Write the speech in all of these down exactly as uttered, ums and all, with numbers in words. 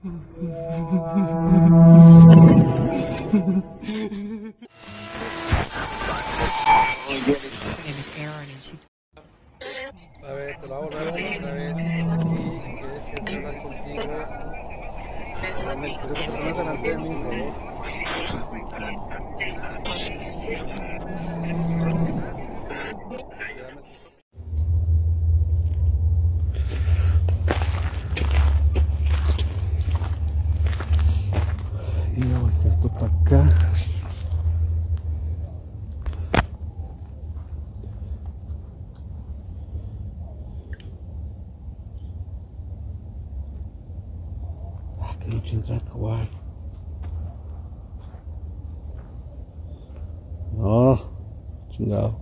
A ver, te lo hago nuevo otra vez. Y quieres que te hablar contigo. Dame, pues, que te pones delante de mí, por favor. Y yo volteo esto para acá. Tengo que entrar a jugar. No, chingado.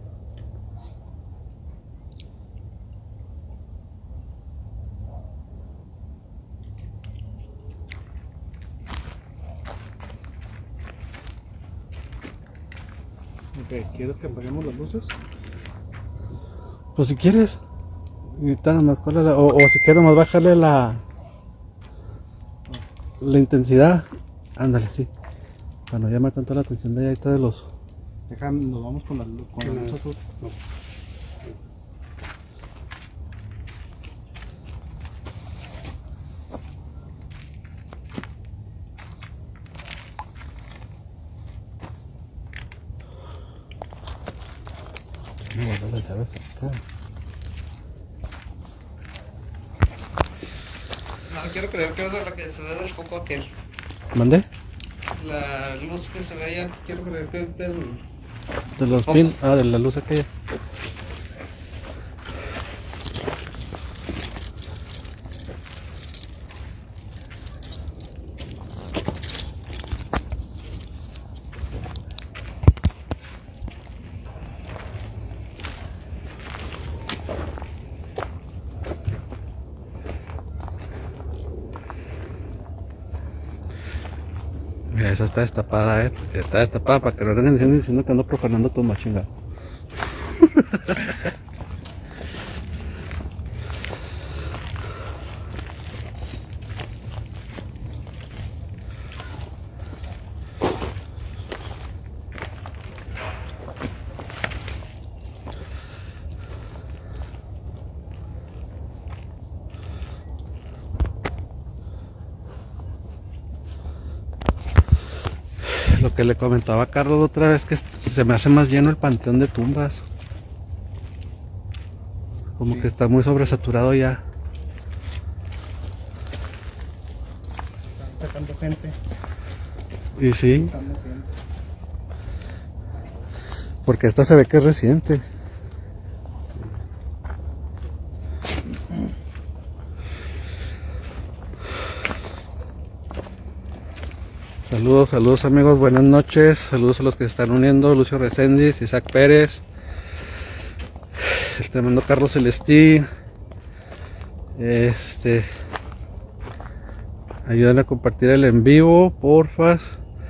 Ok, ¿quieres que apaguemos las luces? Pues si quieres. Y está nomás, ¿cuál es la- o, o si quieres nomás bajarle la la intensidad. Ándale, sí. Para no llamar tanto la atención de ahí está de los. Deja, nos vamos con la, con la luz azul. No. Voy a guardar las llaves acá. No, quiero creer que es de la que se ve del foco aquel. ¿Mandé? La luz que se ve allá, quiero creer que es del... De los pin. Ah, de la luz aquella. Mira, esa está destapada, eh. Está destapada para que no vengan diciendo, diciendo que ando profanando tu chingado. Lo que le comentaba a Carlos otra vez, que se me hace más lleno el panteón de tumbas. Como sí, que está muy sobresaturado ya. Están sacando gente. Y sí. Porque esta se ve que es reciente. Saludos, saludos amigos, buenas noches. Saludos a los que se están uniendo. Lucio Reséndiz, Isaac Pérez, el tremendo Carlos Celestín. Este, ayúdenme a compartir el en vivo, porfas.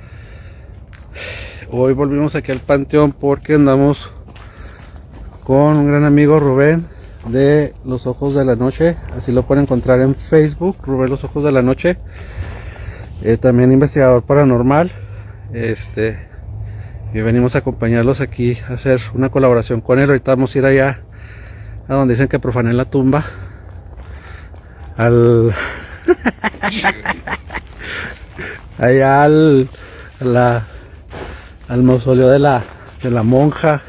Hoy volvimos aquí al panteón porque andamos con un gran amigo, Rubén, de Los Ojos de la Noche. Así lo pueden encontrar en Facebook, Rubén Los Ojos de la Noche. Eh, también investigador paranormal. Este, y venimos a acompañarlos aquí a hacer una colaboración con él. Ahorita vamos a ir allá a donde dicen que profané la tumba, al allá al a la, al mausoleo de la de la monja.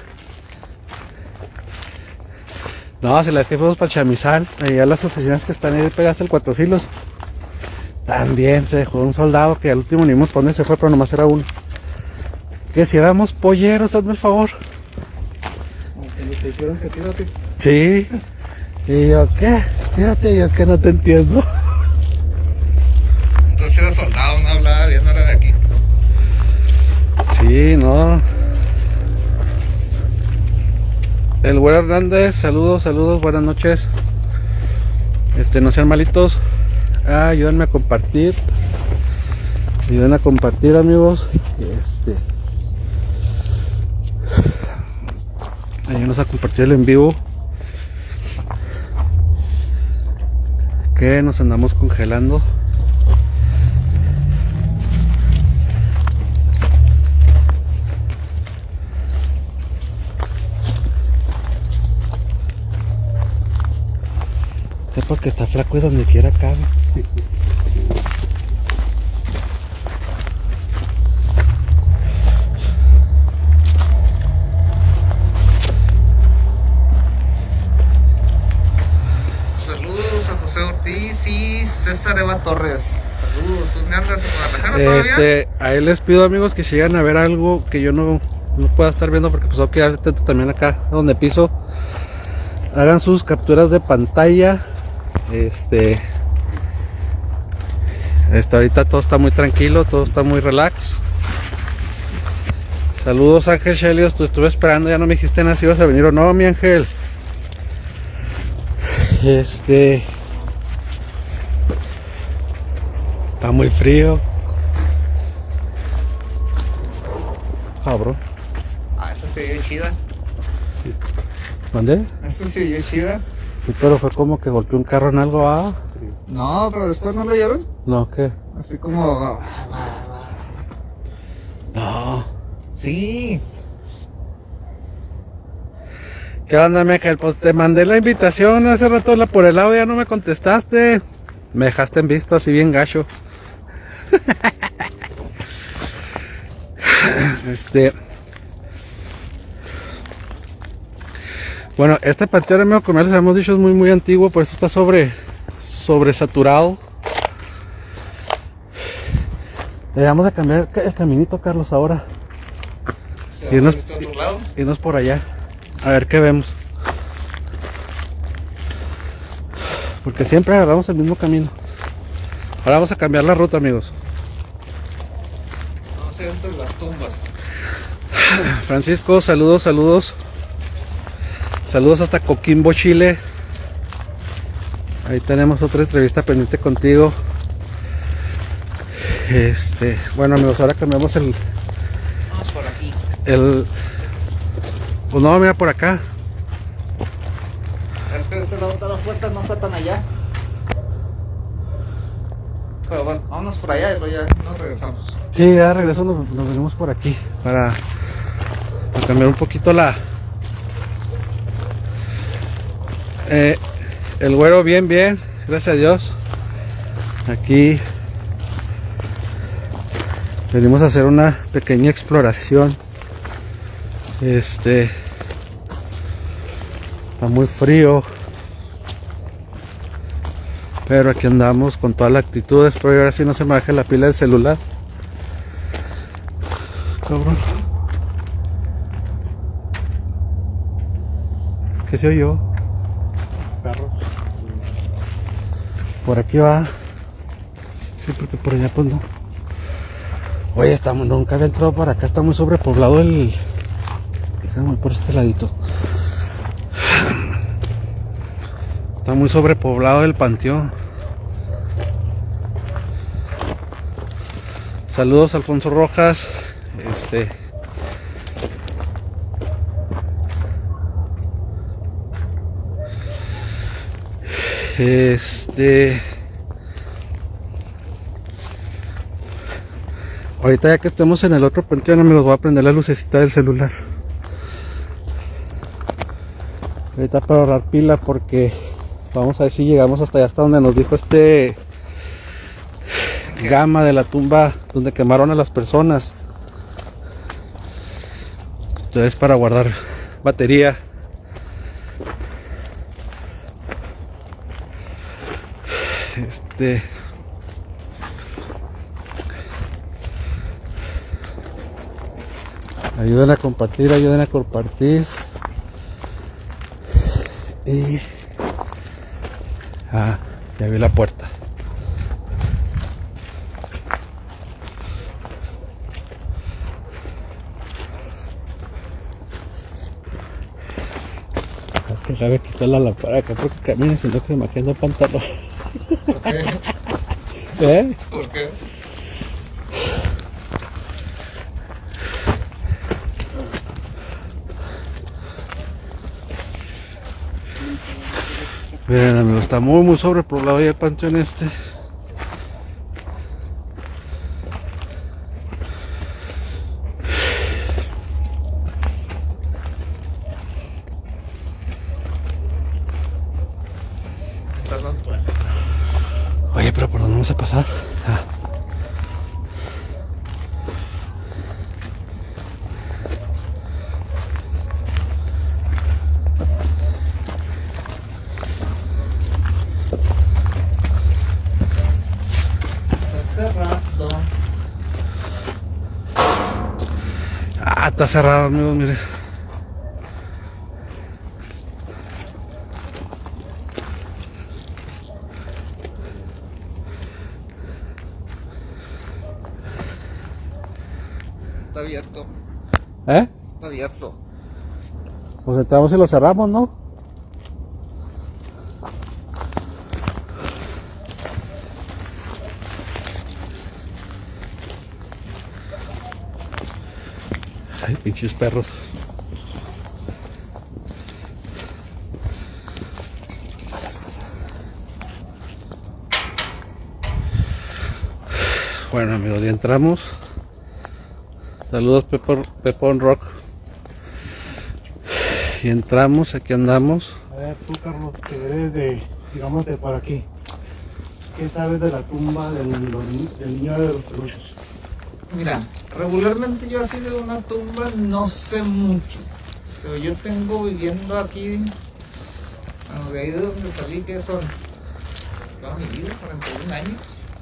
No, si la es que fuimos para Chamizal, allá las oficinas que están ahí pegadas al Cuatro Silos. También se dejó un soldado que al último ni vimos por dónde se fue, pero nomás era uno. Que si éramos polleros, hazme el favor. Como te dijeron que tírate. Sí. Y yo, ¿qué? Tírate, y es que no te entiendo. Entonces era soldado, no hablaba, ya no era de aquí. Sí, no. El güero Hernández, saludos, saludos, buenas noches. Este, no sean malitos. Ah, ayúdenme a compartir. Ayúdenme a compartir, amigos. Este. Ayúdenos a compartir el en vivo. Que nos andamos congelando. Es porque está flaco y donde quiera cabe. Saludos a José Ortiz y César Eva Torres. Saludos, ¿dónde andas en Guadalajara todavía? Este, a él les pido, amigos, que si llegan a ver algo que yo no, no pueda estar viendo, porque pues tengo que ir atento también acá donde piso, hagan sus capturas de pantalla. Este, este ahorita todo está muy tranquilo, todo está muy relax. Saludos, Ángel Chelios, te estuve esperando, ya no me dijiste nada si ibas a venir o no, mi Ángel. Este, está muy frío, cabrón. Ah, esa se vio chida. ¿Mandé? Esa se vio chida. Sí, pero fue como que golpeó un carro en algo, ¿ah? No, pero después no lo oyeron. No, ¿qué? Así como. No. Sí. ¿Qué onda, Michael? Pues te mandé la invitación hace rato la por el audio, ya no me contestaste. Me dejaste en visto así bien gacho. Este. Bueno, este panteón, amigo, como ya les habíamos dicho, es muy muy antiguo, por eso está sobre sobresaturado. Deberíamos de cambiar el caminito, Carlos, ahora. ¿Se Irnos, va a otro lado? irnos por allá. A ver qué vemos. Porque siempre agarramos el mismo camino. Ahora vamos a cambiar la ruta, amigos. Vamos a ir entre las tumbas. Francisco, saludos, saludos. Saludos hasta Coquimbo, Chile. Ahí tenemos otra entrevista pendiente contigo. Este, bueno, amigos, ahora cambiamos el Vamos por aquí. el pues no, mira por acá. Es que de este lado está la puerta, no está tan allá. Pero bueno, vámonos por allá y luego ya nos regresamos. Sí, ya regreso, nos, nos venimos por aquí para, para cambiar un poquito la eh, el güero bien, bien, gracias a Dios. Aquí venimos a hacer una pequeña exploración. Este está muy frío, pero aquí andamos con toda la actitud. Espero que ahora sí no se me baje la pila del celular. Cabrón, ¿qué se oyó? Perro. Por aquí va. Sí, porque por allá pues no. Oye, estamos, nunca había entrado para acá, está muy sobrepoblado el... Déjame por este ladito. Está muy sobrepoblado el panteón. Saludos, Alfonso Rojas. Este... Este... Ahorita ya que estemos en el otro panteón, amigos, voy a prender la lucecita del celular. Ahorita para ahorrar pila, porque vamos a ver si llegamos hasta allá, hasta donde nos dijo este Gama, de la tumba donde quemaron a las personas. Entonces, para guardar batería. Este... Ayuden a compartir, ayuden a compartir. Y... Ah, ya vi la puerta. Es que Javi quitó la lámpara acá porque camina, sino que se me queda el pantalón. ¿Por qué? ¿Eh? ¿Por qué? Miren, amigos, está muy muy sobrepoblado ya el panteón este. Perdón. Oye, pero ¿por dónde vamos a pasar? Ah. Cerrado. Ah, está cerrado, amigos, mire. Está abierto. ¿Eh? Está abierto. Pues entramos y lo cerramos, ¿no? Ay, pinches perros. Bueno, amigos, ya entramos. Saludos, Pepón, Pepón Rock. Y entramos, aquí andamos. A ver, tú, Carlos, que eres de, digamos, de por aquí. ¿Qué sabes de la tumba del, del niño de los peluches? Mira, regularmente yo así de una tumba no sé mucho. Pero yo tengo viviendo aquí, bueno, de ahí de donde salí, que son toda mi vida, cuarenta y un años.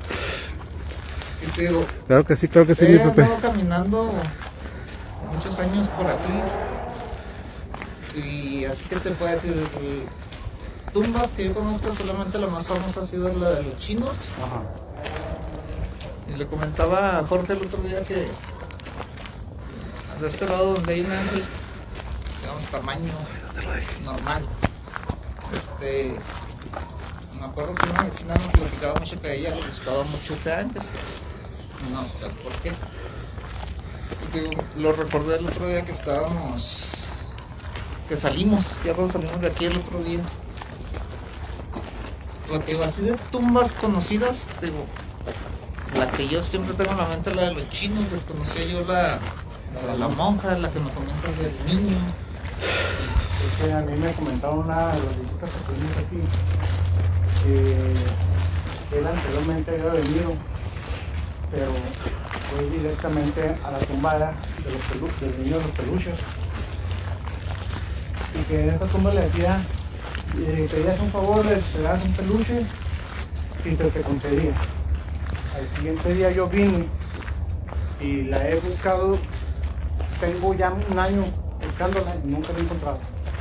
Y te digo, Claro que sí, claro que sí, mi he Pepe. andado caminando muchos años por aquí. Y así que te puedo decir, eh, tumbas que yo conozco, solamente la más famosa ha sido la de los chinos. Ajá. Y le comentaba a Jorge el otro día que de este lado donde hay un ángel, digamos tamaño normal, este, me acuerdo que una vecina me platicaba mucho que a ella le gustaba mucho ese ángel, no sé por qué. Digo, lo recordé el otro día que estábamos, que salimos, ya cuando salimos de aquí el otro día. Porque digo, así de tumbas conocidas, digo, la que yo siempre tengo en la mente es la de los chinos, desconocía yo la, la de la monja, la que me comentas del niño. Es que a mí me comentaron una de las visitas que tuvimos aquí, que él anteriormente había venido, pero fue directamente a la tumba de los pelu- del niño de los peluches. Y que en esta tumba le decía, eh, pedías un favor, le pedías un peluche y te, te concedía. Al siguiente día yo vine y la he buscado, tengo ya un año buscándola y nunca la he encontrado.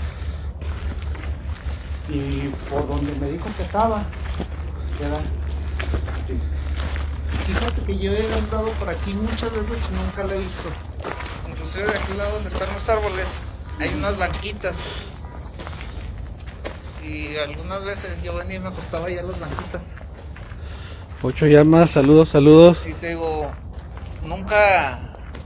Y por donde me dijo que estaba, era sí. Fíjate que yo he andado por aquí muchas veces y nunca la he visto. Inclusive de aquel lado donde están los árboles hay unas banquitas. Y algunas veces yo venía y me acostaba allá en las banquitas. Ocho llamas, saludos, saludos. Y te digo, nunca...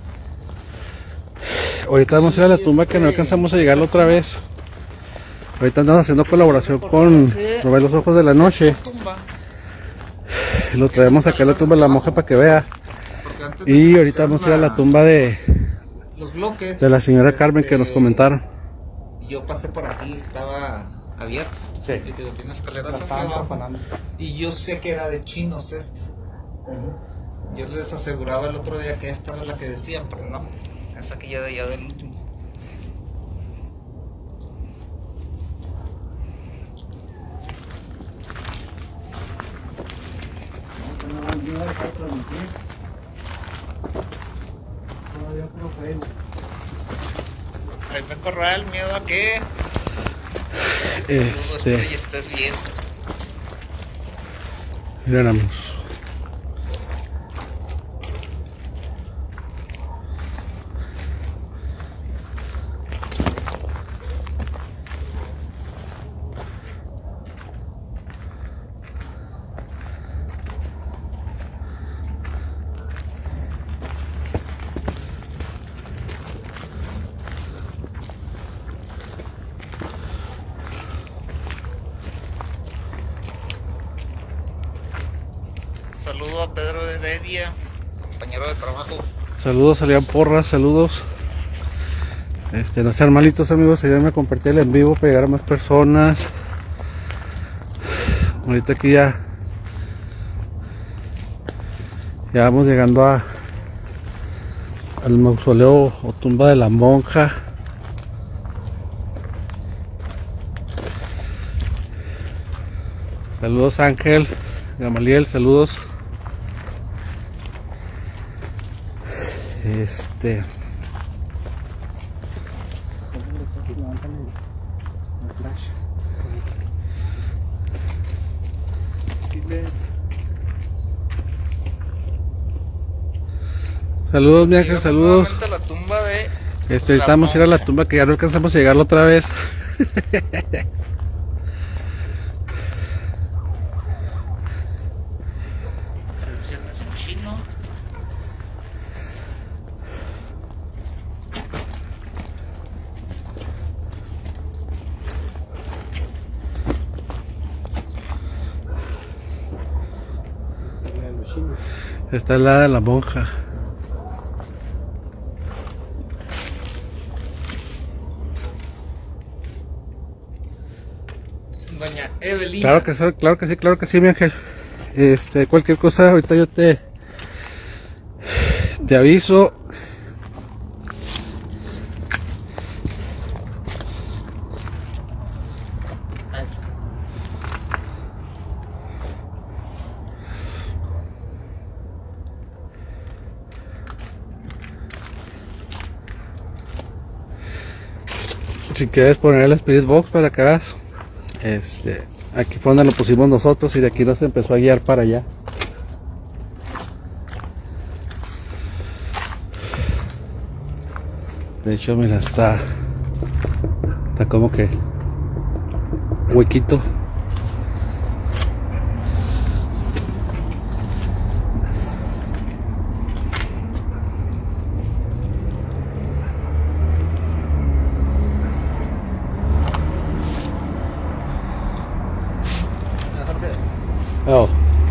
Ahorita vamos a ir a la tumba que no alcanzamos a llegar la otra vez. Ahorita andamos haciendo colaboración con Rubén Los Ojos de la Noche. Lo traemos acá a la tumba de la monja para que vea. Y ahorita vamos a ir a la tumba de, los bloques, de la señora Carmen que nos este, comentaron. Yo pasé por aquí, estaba abierto. Sí. Y te digo, tiene escaleras La hacia estaban abajo. profanando. Y yo sé que era de chinos esta. Ujú. Yo les aseguraba el otro día que esta era la que decían, pero no. Es aquella de allá del último. Ahí me corra el miedo a que... Saludos, Este, y estés bien. miramos. Saludo a Pedro Heredia, compañero de trabajo. Saludos, salían porras, saludos. Este, no sean malitos, amigos, ayúdenme a compartir el en vivo para llegar a más personas. Ahorita aquí ya Ya vamos llegando a al mausoleo o tumba de la monja. Saludos Ángel, Gamaliel, saludos. Este Saludos mi Ángel, saludos. La tumba de Este, ahorita vamos a ir a la tumba que ya no alcanzamos a llegar la otra vez. Inscripciones en chino. Esta es la de la monja. Doña Evelina. Claro que sí, claro que sí, claro que sí, mi Ángel. Este, cualquier cosa, ahorita yo te te aviso. Ay. Si quieres poner el Spirit Box para que veas. Este, aquí fue donde lo pusimos nosotros y de aquí nos empezó a guiar para allá. De hecho, mira, está está como que huequito. Mejor que Oh.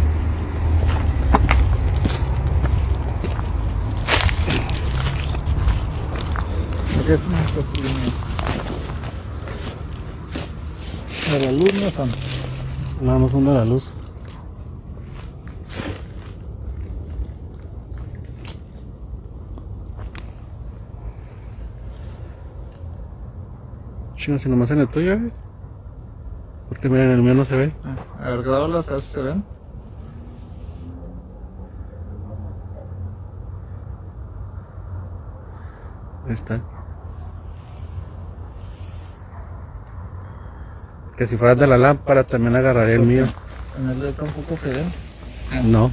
¿qué son estas líneas? De la luz no son. No, no son de la luz. Chinga, si nomás en el tuyo, eh. Porque miren, el mío no se ve. A ver, grábalas, a ver si se ven. Ahí está. Que si fueras de la lámpara también agarraría el mío. En el de tampoco se ven. No.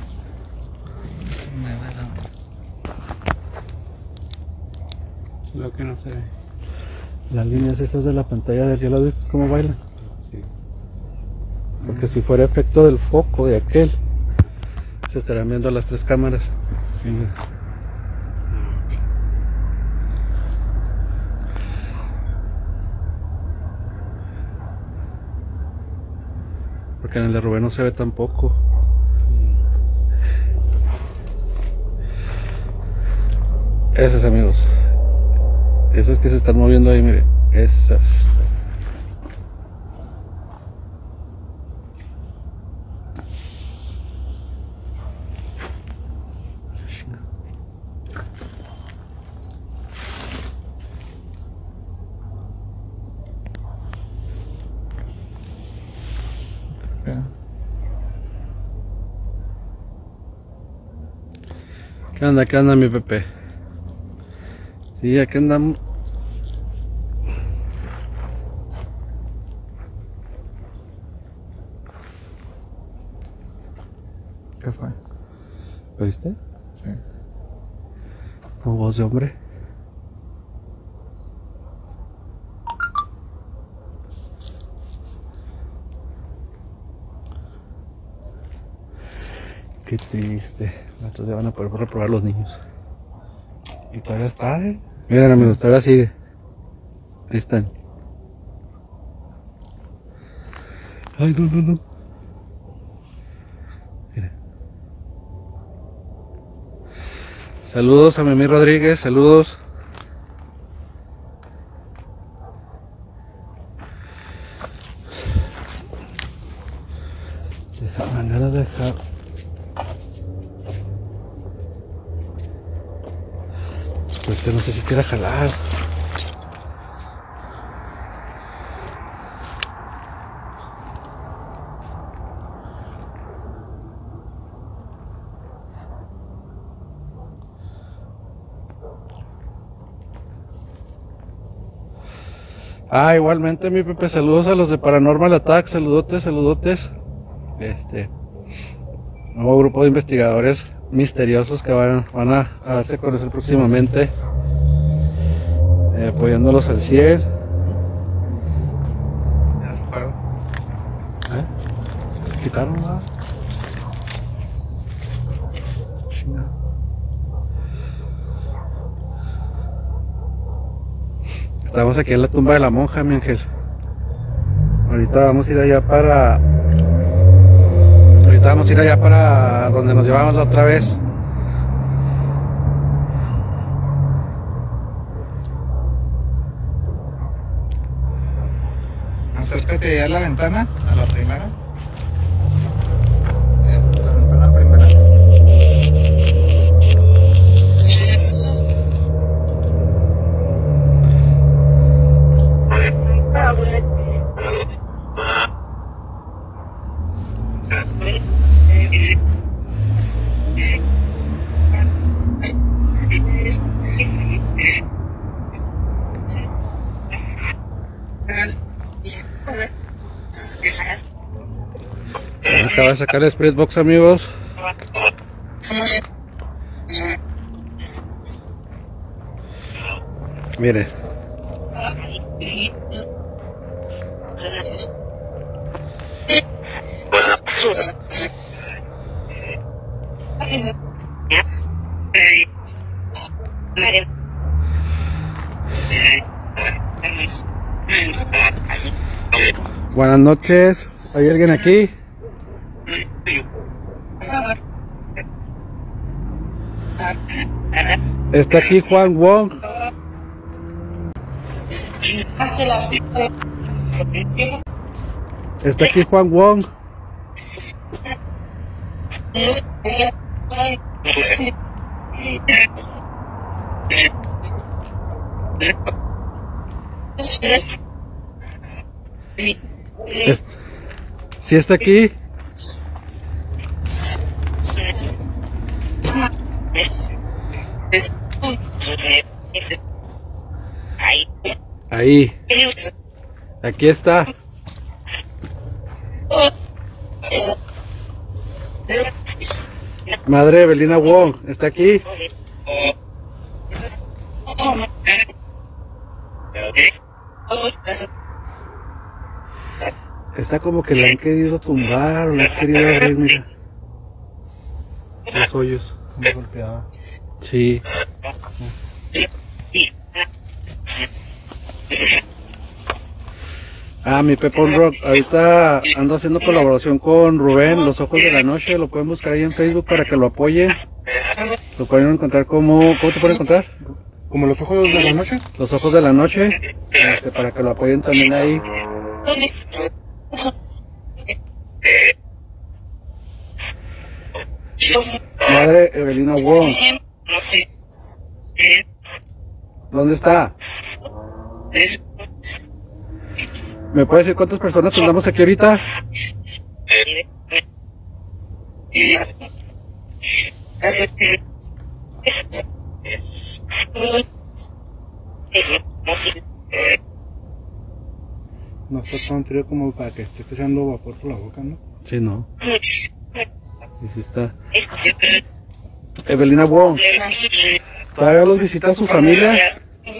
Lo que no se ve. Las líneas esas de la pantalla del cielo, ¿viste cómo bailan? Sí. Porque si fuera efecto del foco de aquel, se estarían viendo las tres cámaras. Sí. Porque en el de Rubén no se ve tampoco. Esas, amigos. Esas que se están moviendo ahí, miren. Esas. ¿Qué onda? ¿Qué onda, mi Pepe? Sí, aquí andamos. ¿Qué fue? ¿Lo viste? Sí. Como voz de hombre. Qué triste. Nosotros ya van a poder reprobar los niños. Y todavía está, ¿eh? Miren, amigos, todavía sigue. Ahí están. Ay, no, no, no. Mira. Saludos a Mimi Rodríguez, saludos. Deja, ganas de dejar. Pues que no sé si quiera jalar. Ah, igualmente mi Pepe, saludos a los de Paranormal Attack, saludotes, saludotes. Este nuevo grupo de investigadores misteriosos que van, van a, a darse a conocer próximamente, eh, apoyándolos al cien. Ya se fueron. ¿Eh? Se quitaron, ¿verdad? Chingada. Estamos aquí en la tumba de la monja, mi ángel. Ahorita vamos a ir allá para... Ahorita vamos a ir allá para donde nos llevamos la otra vez. Acércate a la ventana, a la primera. Eh, la ventana primera. Acaba de sacar el Spirit Box, amigos. Miren. Buenas noches. ¿Hay alguien aquí? Está aquí Juan Wong. Está aquí Juan Wong. Es- ¿Sí está aquí? Ahí. Aquí está. Madre Evelina Wong, ¿está aquí? Está como que la han querido tumbar o la han querido abrir, mira. Los hoyos. Muy golpeada. Sí. Ah, mi Pepón Rock, ahorita ando haciendo colaboración con Rubén, Los Ojos de la Noche, lo pueden buscar ahí en Facebook para que lo apoyen. Lo pueden encontrar como, ¿cómo te pueden encontrar? ¿Como los ojos de la noche? Los Ojos de la Noche, este, para que lo apoyen también ahí. Madre Evelina Wong, ¿dónde está? ¿Me puede decir cuántas personas andamos aquí ahorita? No está tan frío como para que esté echando vapor por la boca, ¿no? Sí, no. Y sí está. Evelina Wong, ¿todavía los visita su familia?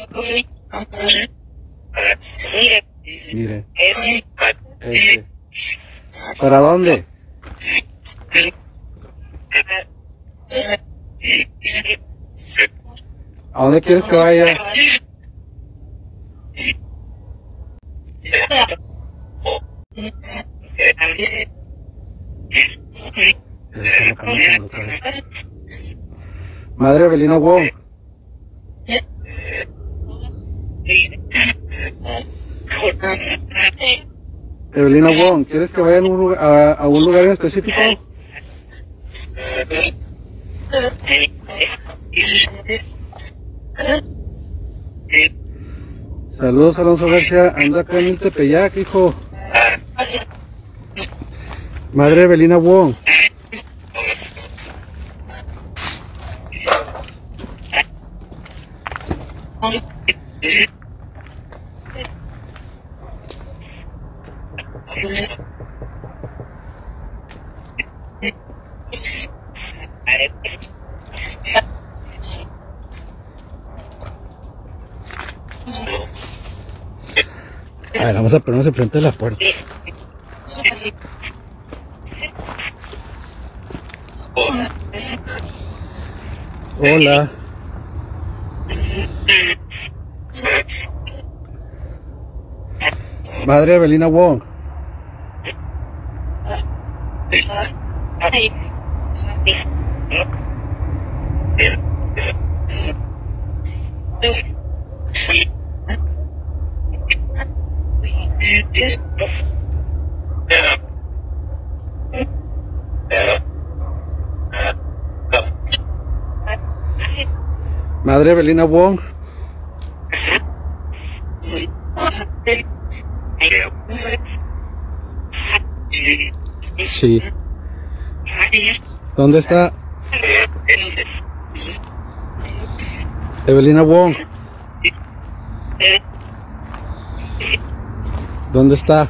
Mire. Este. ¿Para dónde? ¿A dónde quieres que vaya? Madre Evelina Wong. Evelina Wong, ¿quieres que vaya a un lugar, a, a un lugar en específico? Saludos, Alonso García. Anda acá en el Tepeyac, hijo. Madre Evelina Wong. A ver, vamos a ponernos enfrente de la puerta. Hola. Madre Evelina Wong. Madre Evelina Wong. Sí. ¿Dónde está Evelina Wong? ¿Dónde está?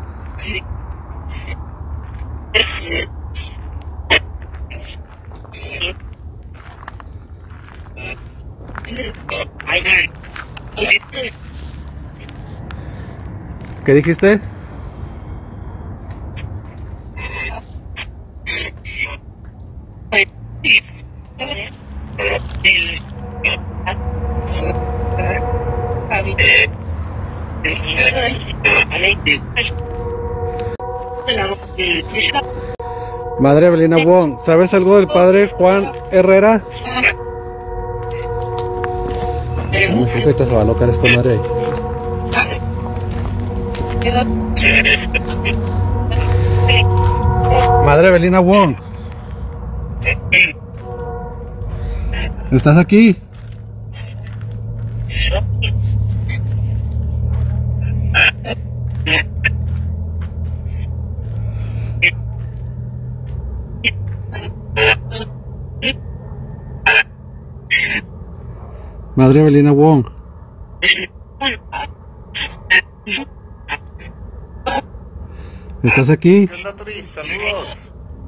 ¿Qué dijiste? Madre Evelina Wong, ¿sabes algo del padre Juan Herrera? No, ahorita se va a alocar esta madre. Madre Evelina Wong, ¿estás aquí? Madre Evelina Wong. ¿Estás aquí? ¿Qué onda, Tori? Saludos.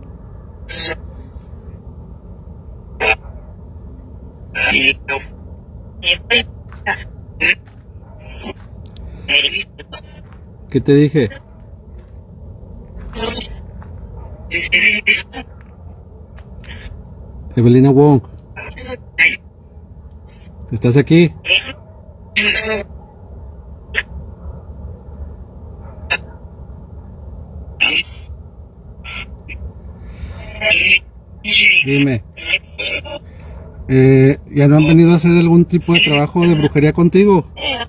¿Qué te dije? Evelina Wong. ¿Estás aquí? Dime, eh, ¿ya no han venido a hacer algún tipo de trabajo de brujería contigo?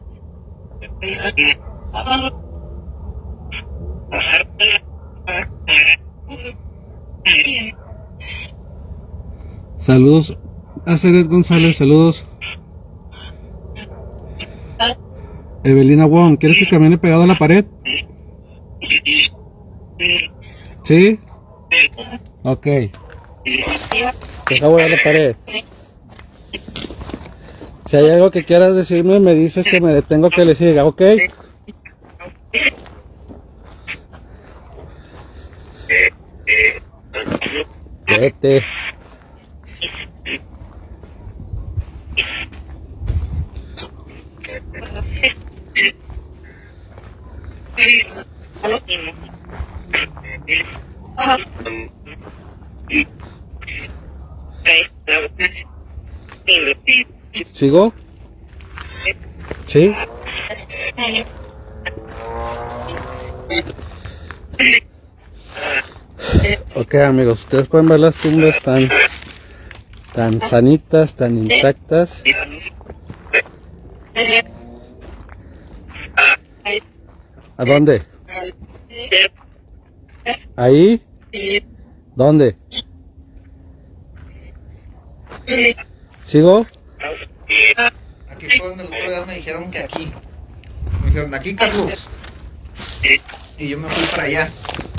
Saludos a Ceret González, saludos. Evelina Wong, ¿quieres que camine pegado a la pared? ¿Sí? Ok. Deja voy a la pared. Si hay algo que quieras decirme, me dices que me detengo que le siga, ¿ok? Vete. ¿Sigo? ¿Sí? Ok, amigos, ustedes pueden ver las tumbas tan tan sanitas, tan intactas. ¿A dónde? ¿Ahí? ¿Dónde? ¿Sigo? Aquí fue donde el otro día me dijeron que aquí. Me dijeron, aquí, Carlos. Y yo me fui para allá.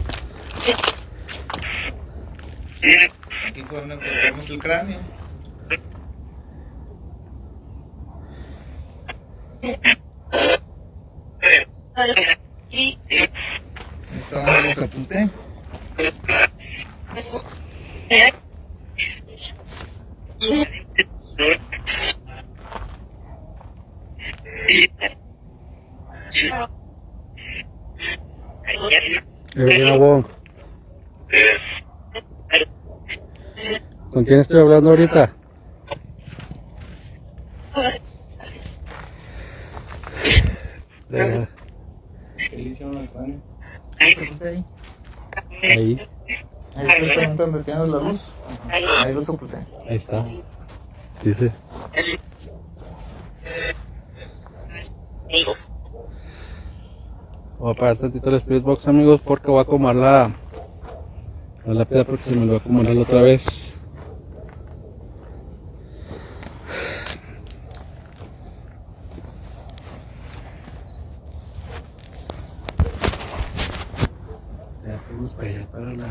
Aquí fue donde encontramos el cráneo. Esta donde lo sepulté. Eh, ¿Con quién estoy hablando ahorita? De verdad. ¿Qué le hicieron al cráneo? Ahí. Ahí, Ahí precisamente donde tienes la luz. Ahí lo sepulté. ahí está. Dice. Voy a apagar tantito el Spirit Box, amigos, porque voy a acomodar la, la lápida porque se me lo va a acomodar la otra vez. Ya fuimos para allá, para la...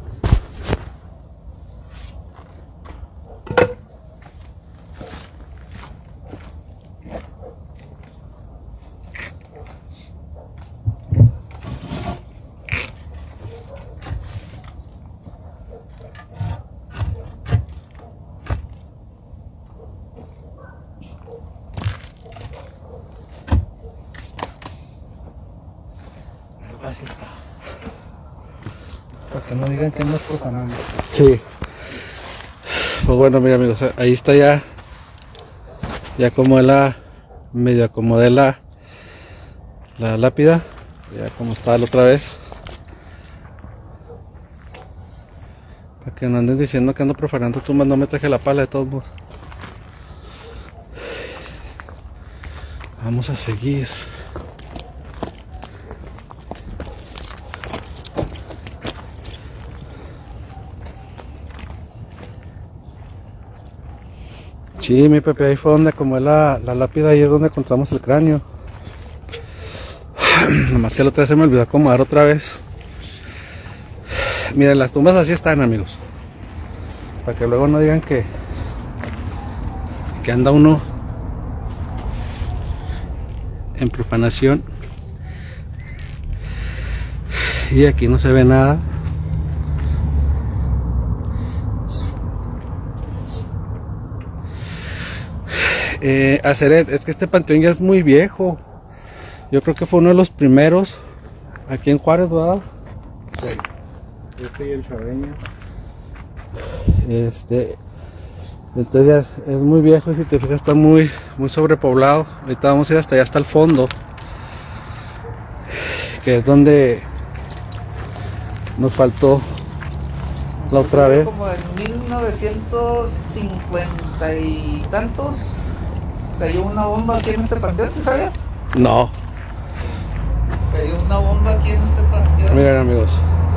Así está. Para que no digan que no es profanando. Sí. Pues bueno, mira, amigos, ahí está ya. Ya como la medio acomodé la, la lápida. Ya como estaba la otra vez. Para que no anden diciendo que ando profanando tumbas, no me traje la pala de todos modos. Vamos a seguir. Sí, mi Pepe, ahí fue donde como la, la lápida, ahí es donde encontramos el cráneo. Nomás que la otra vez se me olvidó acomodar otra vez. Miren, las tumbas así están, amigos. Para que luego no digan que que anda uno en profanación. Y aquí no se ve nada. Eh, Aceret, es que este panteón ya es muy viejo. Yo creo que fue uno de los primeros aquí en Juárez, ¿verdad? Sí. Este y el chaveño. Este, entonces ya es, es muy viejo y si te fijas está muy, muy sobrepoblado. Ahorita vamos a ir hasta allá, hasta el fondo, que es donde nos faltó la otra vez. Como en mil novecientos cincuenta y tantos cayó una bomba aquí en este panteón, ¿sí sabías? No, Cayó una bomba aquí en este panteón. miren, amigos.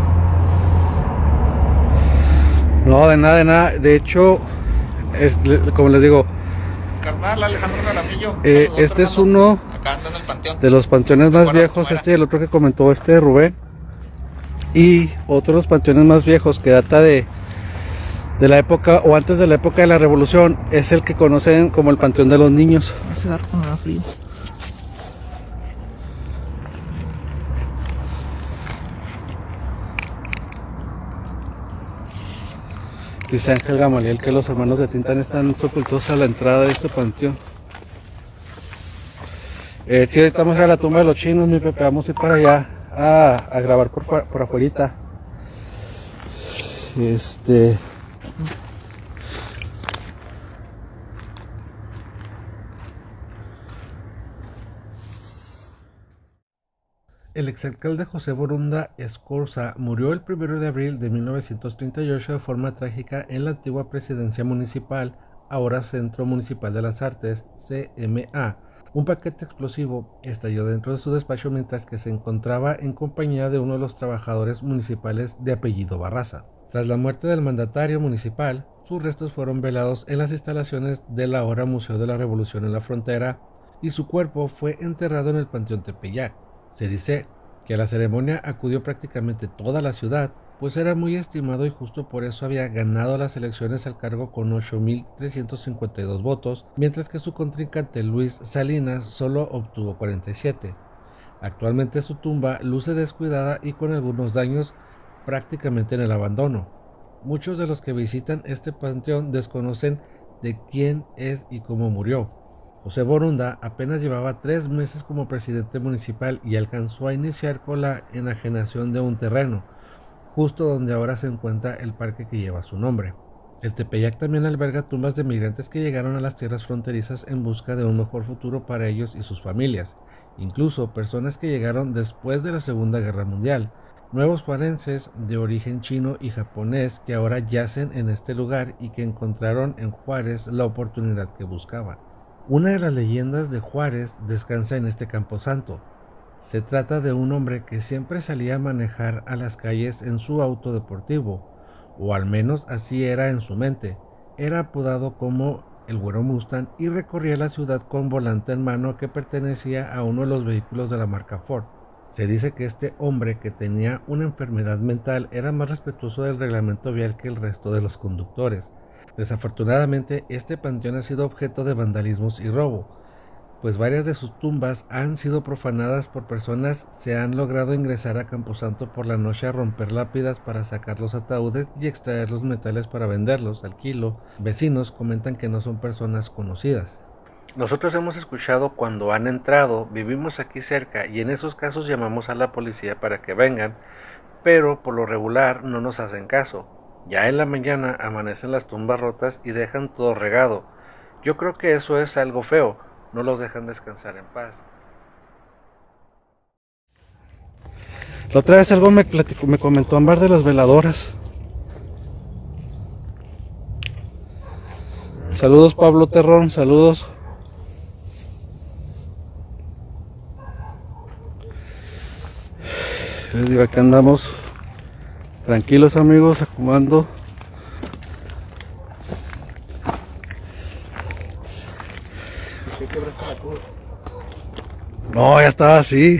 No, de nada, de nada. De hecho, es, como les digo, Carnal, Alejandro Garamillo. eh, Saludos, este es hermano. uno Acá ando en el panteón. de los panteones ¿Sí te más acuerdas viejos, cómo era? este y el otro que comentó este Rubén. Y otro de los panteones más viejos que data de, de la época o antes de la época de la Revolución es el que conocen como el Panteón de los Niños. Ese arco me da frío. Dice Ángel Gamaliel que los hermanos de Tintán están sepultados a la entrada de este panteón. Eh, sí, ahorita vamos a ir a la tumba de los chinos, mi Pepe, vamos a ir para allá a, a grabar por, por afuerita. Este... El exalcalde José Borunda Escorza murió el primero de abril de mil novecientos treinta y ocho de forma trágica en la antigua presidencia municipal, ahora Centro Municipal de las Artes, C M A. Un paquete explosivo estalló dentro de su despacho mientras que se encontraba en compañía de uno de los trabajadores municipales de apellido Barraza. Tras la muerte del mandatario municipal, sus restos fueron velados en las instalaciones del ahora Museo de la Revolución en la Frontera y su cuerpo fue enterrado en el Panteón Tepeyac. Se dice que a la ceremonia acudió prácticamente toda la ciudad, pues era muy estimado y justo por eso había ganado las elecciones al cargo con ocho mil trescientos cincuenta y dos votos, mientras que su contrincante Luis Salinas solo obtuvo cuarenta y siete. Actualmente su tumba luce descuidada y con algunos daños prácticamente en el abandono. Muchos de los que visitan este panteón desconocen de quién es y cómo murió. José Borunda apenas llevaba tres meses como presidente municipal y alcanzó a iniciar con la enajenación de un terreno, justo donde ahora se encuentra el parque que lleva su nombre. El Tepeyac también alberga tumbas de migrantes que llegaron a las tierras fronterizas en busca de un mejor futuro para ellos y sus familias, incluso personas que llegaron después de la Segunda Guerra Mundial, nuevos juarenses de origen chino y japonés que ahora yacen en este lugar y que encontraron en Juárez la oportunidad que buscaban. Una de las leyendas de Juárez descansa en este camposanto. Se trata de un hombre que siempre salía a manejar a las calles en su auto deportivo, o al menos así era en su mente. Era apodado como el Güero Mustang y recorría la ciudad con volante en mano que pertenecía a uno de los vehículos de la marca Ford. Se dice que este hombre, que tenía una enfermedad mental, era más respetuoso del reglamento vial que el resto de los conductores. Desafortunadamente, este panteón ha sido objeto de vandalismos y robo, pues varias de sus tumbas han sido profanadas por personas. Se han logrado ingresar a Camposanto por la noche a romper lápidas para sacar los ataúdes y extraer los metales para venderlos al kilo. Vecinos comentan que no son personas conocidas. Nosotros hemos escuchado cuando han entrado, vivimos aquí cerca y en esos casos llamamos a la policía para que vengan, pero por lo regular no nos hacen caso. Ya en la mañana amanecen las tumbas rotas y dejan todo regado. Yo creo que eso es algo feo, no los dejan descansar en paz. La otra vez algo me platicó, me comentó Ámbar de las veladoras. Saludos Pablo Terrón, saludos. Les digo, aquí andamos tranquilos amigos, acomodando. No, ya estaba así.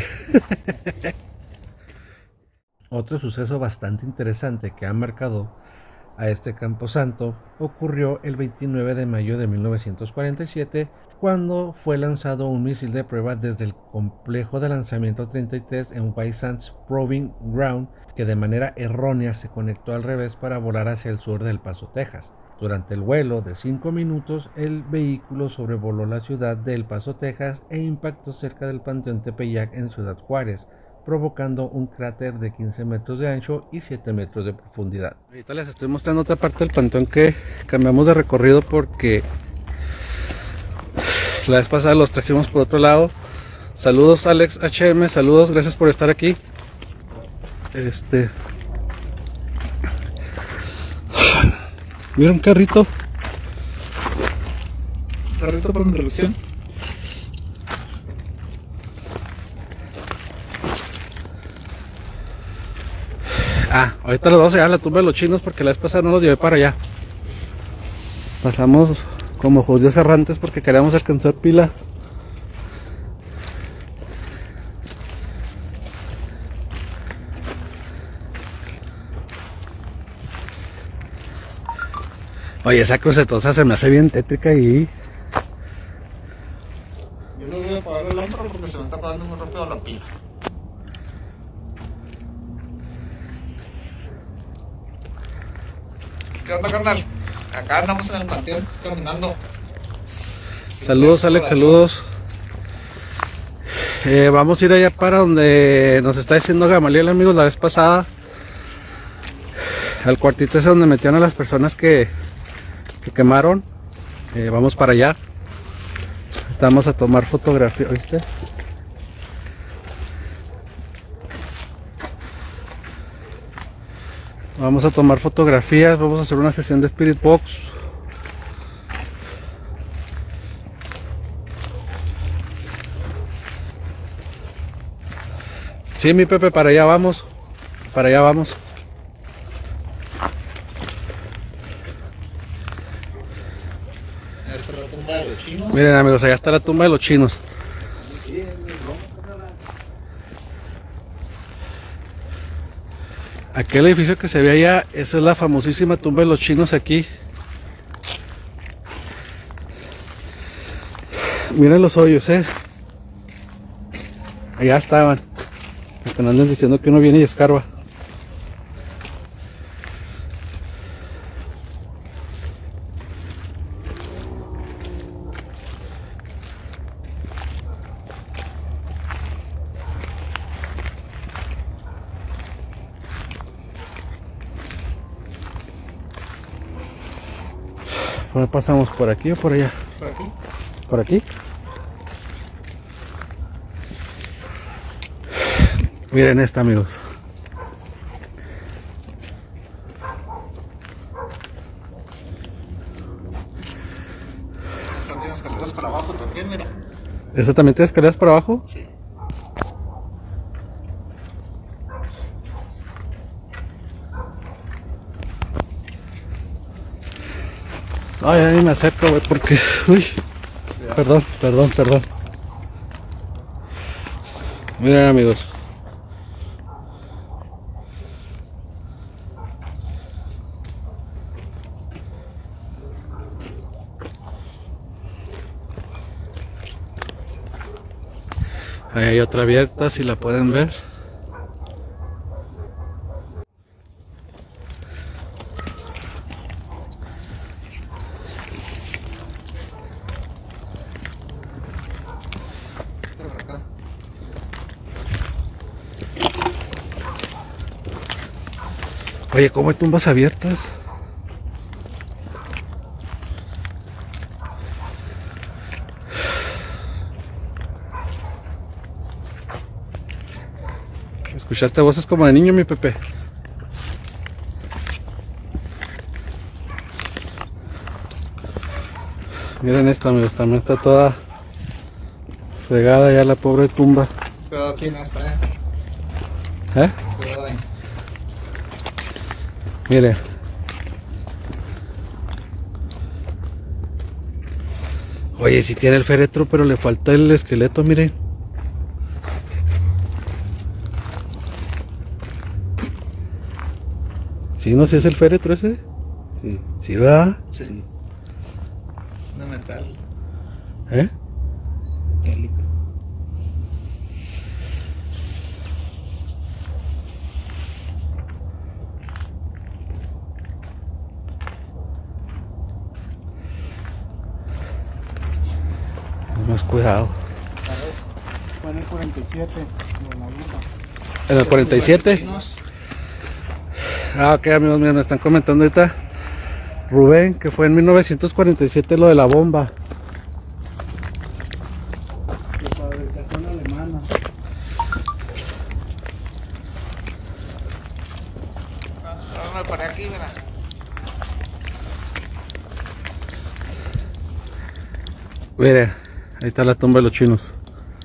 Otro suceso bastante interesante que ha marcado a este camposanto ocurrió el veintinueve de mayo de mil novecientos cuarenta y siete, cuando fue lanzado un misil de prueba desde el complejo de lanzamiento treinta y tres en White Sands Proving Ground, que de manera errónea se conectó al revés para volar hacia el sur de El Paso, Texas. Durante el vuelo de cinco minutos, el vehículo sobrevoló la ciudad de El Paso, Texas, e impactó cerca del Panteón Tepeyac en Ciudad Juárez, provocando un cráter de quince metros de ancho y siete metros de profundidad. Ahorita les estoy mostrando otra parte del panteón que cambiamos de recorrido porque la vez pasada los trajimos por otro lado. Saludos Alex H M, saludos, gracias por estar aquí. Este... Mira un carrito. Carrito con reducción. Ah, ahorita los vamos a llevar a la tumba de los chinos porque la vez pasada no los llevé para allá. Pasamos como judíos errantes porque queríamos alcanzar pila. Oye, esa crucetosa se me hace bien tétrica y... Yo les voy a apagar el lámpara porque se me está apagando muy rápido la pila. ¿Qué onda, carnal? Acá andamos en el panteón caminando. Saludos Alex, saludos. Eh, vamos a ir allá para donde nos está diciendo Gamaliel, amigos, la vez pasada. Al cuartito ese donde metieron a las personas que, que quemaron. Eh, vamos para allá. Vamos a tomar fotografía, ¿oíste? Vamos a tomar fotografías, vamos a hacer una sesión de Spirit Box. Sí, mi Pepe, para allá vamos. Para allá vamos. Ahí está la tumba de los chinos. Miren amigos, allá está la tumba de los chinos. Aquel edificio que se ve allá, esa es la famosísima tumba de los chinos aquí. Miren los hoyos, eh. Allá estaban. Aunque no anden diciendo que uno viene y escarba. ¿Por pasamos por aquí o por allá? Por aquí. ¿Por aquí? Miren esta, amigos. Esta tiene escaleras para abajo también, mira. ¿Esta también tiene escaleras para abajo? Sí. Ay, ahí me acerco, güey, porque... Uy, Cuidado. perdón, perdón, perdón. Miren, amigos. Ahí hay otra abierta, si la pueden ver. Otra por acá. Oye, ¿cómo hay tumbas abiertas? ¿Escuchaste voces como de niño, mi Pepe? Miren esta, amigos, también está toda fregada ya la pobre tumba. Cuidado aquí en esta, eh. ¿Eh? Cuidado ahí. Mire. Oye, si tiene el féretro, pero le falta el esqueleto, mire. ¿Sí, no sé si es el féretro ese? Sí. ¿Sí va? Sí. De metal. ¿Eh? Metálico. Más cuidado. Fue en el cuarenta y siete, en la luna. ¿En el cuarenta y siete? Chinos. Ah, ok, amigos, miren, me están comentando ahorita Rubén, que fue en mil novecientos cuarenta y siete lo de la bomba. De fabricación alemana. Vamos por aquí, mira. Miren, ahí está la tumba de los chinos.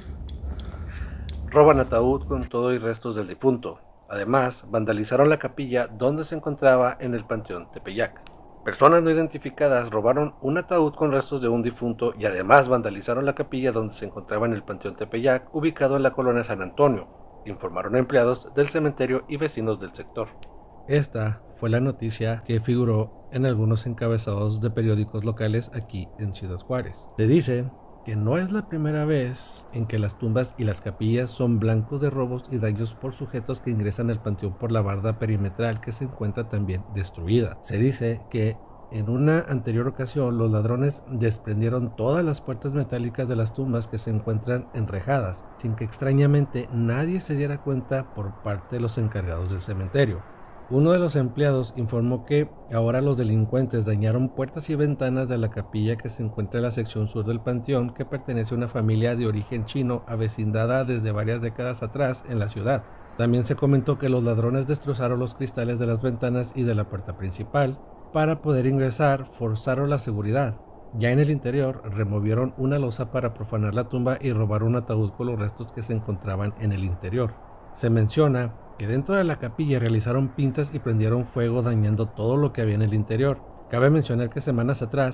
Roban ataúd con todo y restos del difunto. Además, vandalizaron la capilla donde se encontraba en el Panteón Tepeyac. Personas no identificadas robaron un ataúd con restos de un difunto y además vandalizaron la capilla donde se encontraba en el Panteón Tepeyac, ubicado en la colonia San Antonio, informaron empleados del cementerio y vecinos del sector. Esta fue la noticia que figuró en algunos encabezados de periódicos locales aquí en Ciudad Juárez. Se dice que no es la primera vez en que las tumbas y las capillas son blancos de robos y daños por sujetos que ingresan al panteón por la barda perimetral que se encuentra también destruida. Se dice que en una anterior ocasión los ladrones desprendieron todas las puertas metálicas de las tumbas que se encuentran enrejadas, sin que extrañamente nadie se diera cuenta por parte de los encargados del cementerio. Uno de los empleados informó que ahora los delincuentes dañaron puertas y ventanas de la capilla que se encuentra en la sección sur del panteón, que pertenece a una familia de origen chino avecindada desde varias décadas atrás en la ciudad. También se comentó que los ladrones destrozaron los cristales de las ventanas y de la puerta principal. Para poder ingresar, forzaron la seguridad. Ya en el interior, removieron una losa para profanar la tumba y robar un ataúd con los restos que se encontraban en el interior. Se menciona que dentro de la capilla realizaron pintas y prendieron fuego dañando todo lo que había en el interior. Cabe mencionar que semanas atrás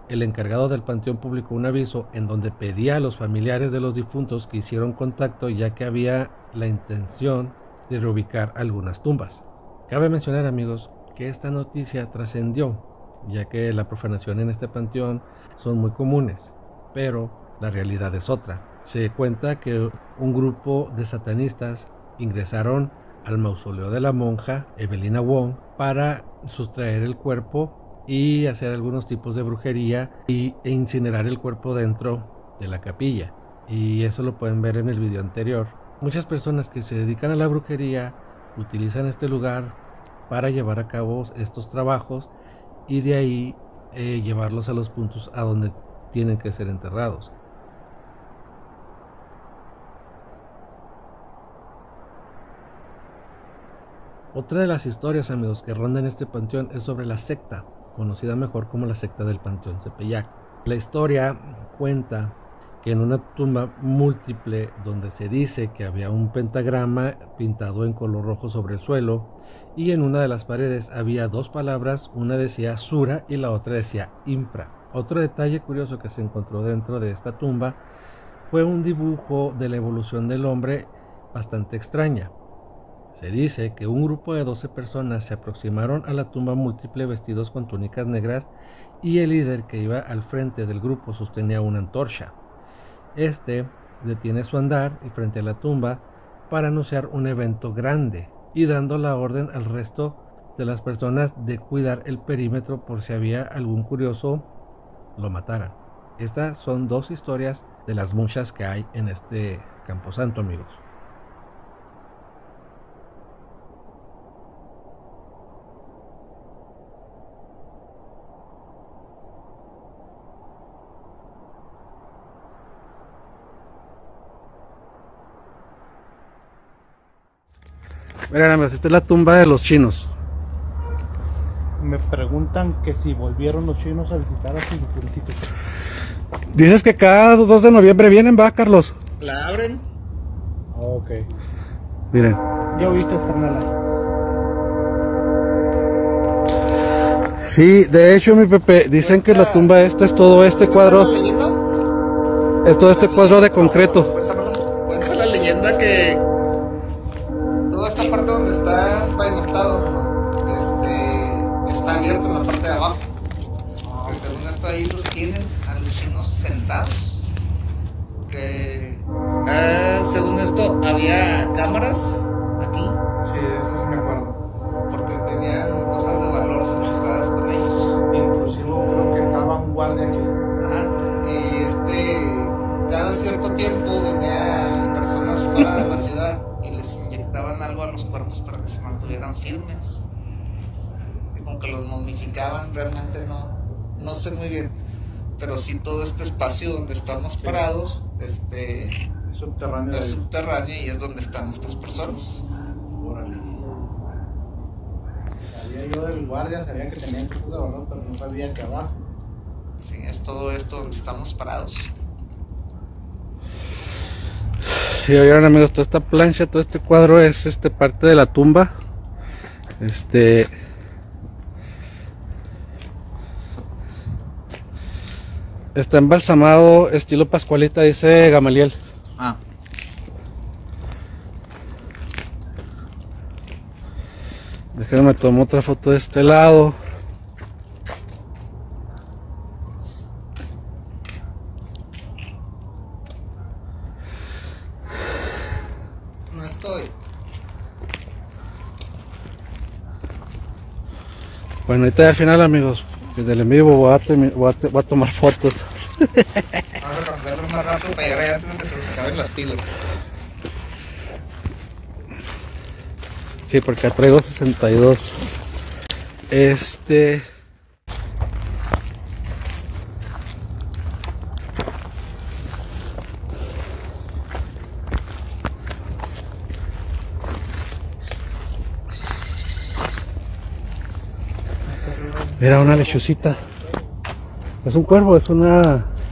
el encargado del panteón publicó un aviso en donde pedía a los familiares de los difuntos que hicieron contacto, ya que había la intención de reubicar algunas tumbas. Cabe mencionar, amigos, que esta noticia trascendió, ya que la profanación en este panteón son muy comunes, pero la realidad es otra. Se cuenta que un grupo de satanistas ingresaron al mausoleo de la monja Evelina Wong para sustraer el cuerpo y hacer algunos tipos de brujería y, e incinerar el cuerpo dentro de la capilla, y eso lo pueden ver en el video anterior. Muchas personas que se dedican a la brujería utilizan este lugar para llevar a cabo estos trabajos y de ahí eh, llevarlos a los puntos a donde tienen que ser enterrados. Otra de las historias, amigos, que rondan este panteón es sobre la secta, conocida mejor como la secta del Panteón Tepeyac. La historia cuenta que en una tumba múltiple donde se dice que había un pentagrama pintado en color rojo sobre el suelo, y en una de las paredes había dos palabras, una decía Sura y la otra decía Infra. Otro detalle curioso que se encontró dentro de esta tumba fue un dibujo de la evolución del hombre bastante extraña. Se dice que un grupo de doce personas se aproximaron a la tumba múltiple vestidos con túnicas negras, y el líder que iba al frente del grupo sostenía una antorcha. Este detiene su andar y frente a la tumba para anunciar un evento grande y dando la orden al resto de las personas de cuidar el perímetro por si había algún curioso lo mataran. Estas son dos historias de las muchas que hay en este camposanto, amigos. Miren, amigos, esta es la tumba de los chinos. Me preguntan que si volvieron los chinos a visitar a sus difuntitos. Dices que cada dos de noviembre vienen, ¿va, Carlos? La abren. Oh, ok. Miren. Ya oíste, carnala. Sí, de hecho, mi Pepe, dicen que la tumba esta es todo este cuadro. ¿Cuenta la leyenda? Es todo este cuadro de concreto. Cuenta la leyenda que toda esta parte donde está pavimentado este, está abierto en la parte de abajo. Que según esto ahí los tienen a los chinos sentados. Que eh, según esto había cámaras aquí. Sí, eso me acuerdo. Porque tenían cosas de valor enfocadas con ellos. Inclusive creo que estaban guardia aquí. Ajá. Y este, cada cierto tiempo venían personas fuera de la ciudad y les inyectaban algo a los cuerpos para que se mantuvieran firmes. Así como que los momificaban, realmente no, no sé muy bien. Pero sí, todo este espacio donde estamos parados, este, Es subterráneo. es de- subterráneo y es donde están estas personas. Órale. Sabía yo del guardia, sabía que tenían cosas de valor, pero no sabía que abajo. Sí, es todo esto donde estamos parados. Y oigan, amigos, toda esta plancha, todo este cuadro es este parte de la tumba. Este está embalsamado estilo Pascualita, dice Gamaliel. Ah. Déjenme tomar otra foto de este lado. No estoy. Bueno, ahorita al final, amigos, desde el en vivo voy a, temi- voy a, te- voy a tomar fotos. Vamos a contarlo más rápido para llegar antes de que se nos acaben las pilas. Sí, porque acá traigo sesenta y dos. Este... Era una lechucita. Es un cuervo, es una...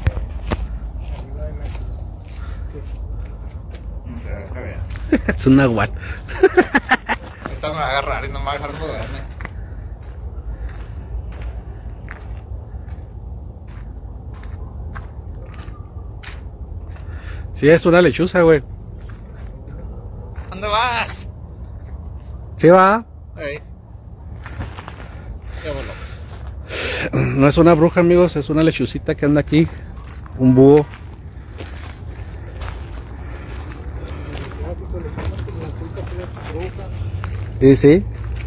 No sé, deja ver. es un nahual. Ahorita me va a agarrar y no me va a dejar moverme. Sí, es una lechuza, güey. ¿Dónde vas? Sí va. Ey. Ya voló. No es una bruja, amigos, es una lechucita que anda aquí. Un búho. Y sí.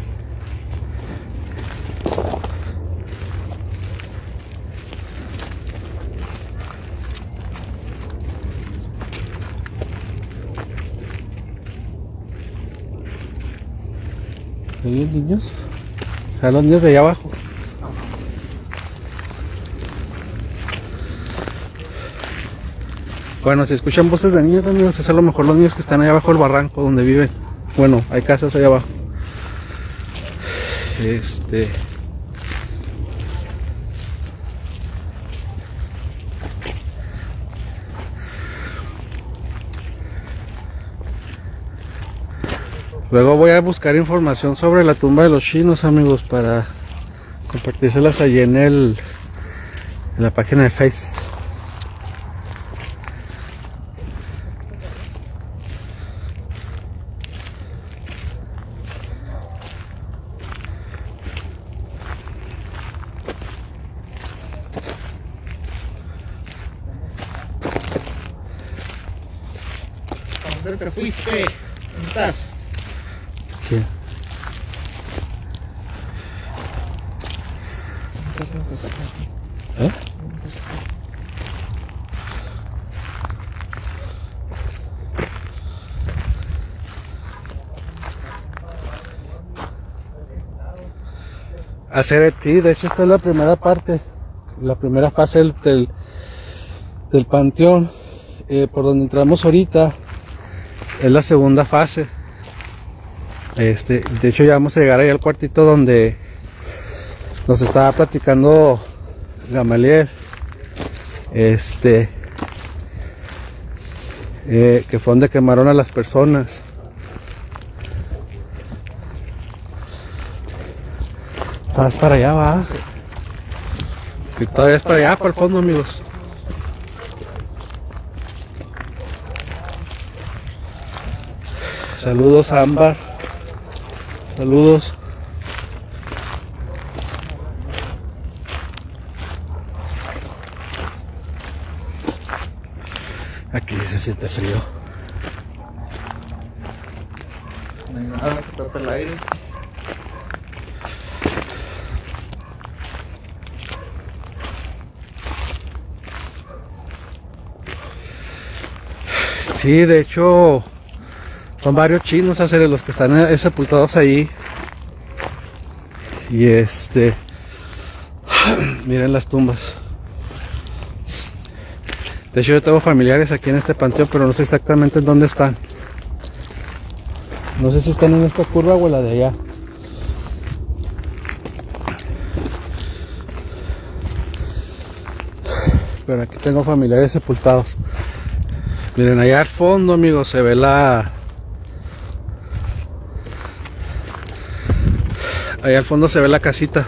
¿Hay niños? O sea, los niños de allá abajo. Bueno, si escuchan voces de niños, amigos, es a lo mejor los niños que están allá abajo del barranco donde viven. Bueno, hay casas allá abajo. Este... Luego voy a buscar información sobre la tumba de los chinos, amigos, para compartírselas allí en el en la página de Face. ¿Dónde te fuiste? ¿Dónde estás? ¿Qué? ¿Eh? Hacer sí, de hecho esta es la primera parte, la primera fase del, del, del panteón, eh, por donde entramos ahorita, es la segunda fase. Este, de hecho ya vamos a llegar ahí al cuartito donde nos estaba platicando Gamaliel, este, eh, que fue donde quemaron a las personas. Estás para allá, va. Y todavía es para allá, para el fondo, amigos. Saludos a Ámbar. Saludos. Aquí se siente frío. No hay nada que tape el aire. Sí, de hecho son varios chinos a hacer los que están sepultados ahí. Y este miren las tumbas. De hecho yo tengo familiares aquí en este panteón, pero no sé exactamente en dónde están. No sé si están en esta curva o en la de allá. Pero aquí tengo familiares sepultados. Miren, allá al fondo, amigos, se ve la... Allá al fondo se ve la casita.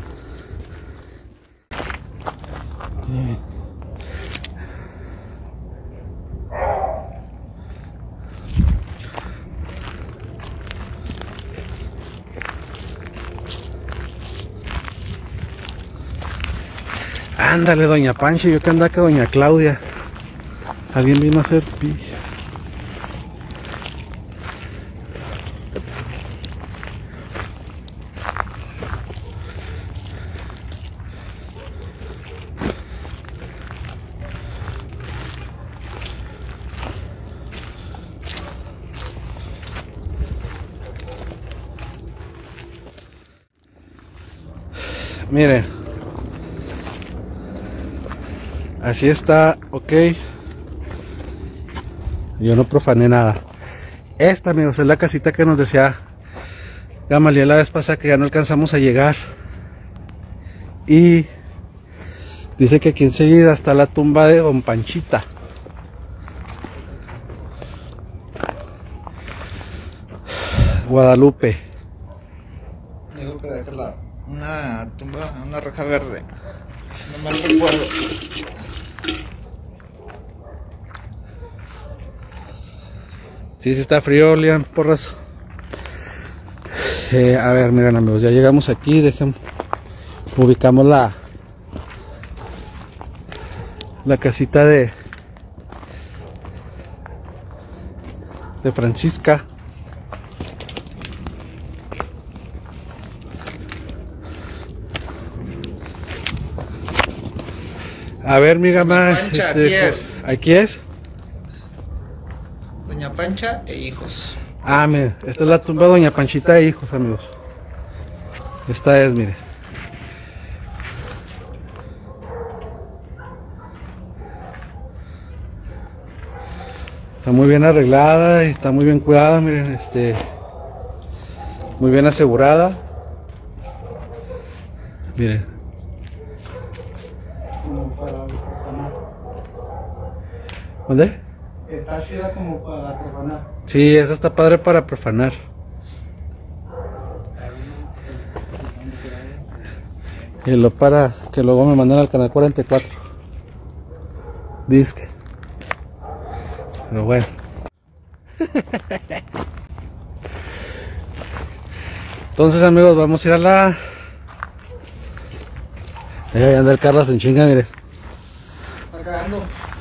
Ándale, doña Pancha, yo que andaba que doña Claudia. Alguien vino a hacer pi. Miren, así está, ok. Yo no profané nada. Esta, amigos, es la casita que nos decía Gamaliel la vez pasada, que ya no alcanzamos a llegar. Y dice que aquí enseguida está la tumba de Don Panchita. Guadalupe. Digo que de aquel lado. Una tumba, una reja verde. Si no mal recuerdo. Sí, sí está frío, Leon, porras. Eh, a ver, miren amigos, ya llegamos aquí, dejen, ubicamos la la casita de de Francisca. A ver, mi gama, Pancha, este, aquí es. aquí es. Doña Pancha e hijos. Ah, mire, esta es la tumba de Doña Panchita e hijos, amigos. Esta es, mire. Está muy bien arreglada y está muy bien cuidada, miren, este, muy bien asegurada. Miren. Como para profanar. ¿Dónde? Está chida como para profanar. Sí, esa está padre para profanar. Y lo para que luego me mandan al canal cuarenta y cuatro. Disque. Pero bueno. Entonces amigos, vamos a ir a la... Ahí anda el Carlos en chinga, mire. Está cagando.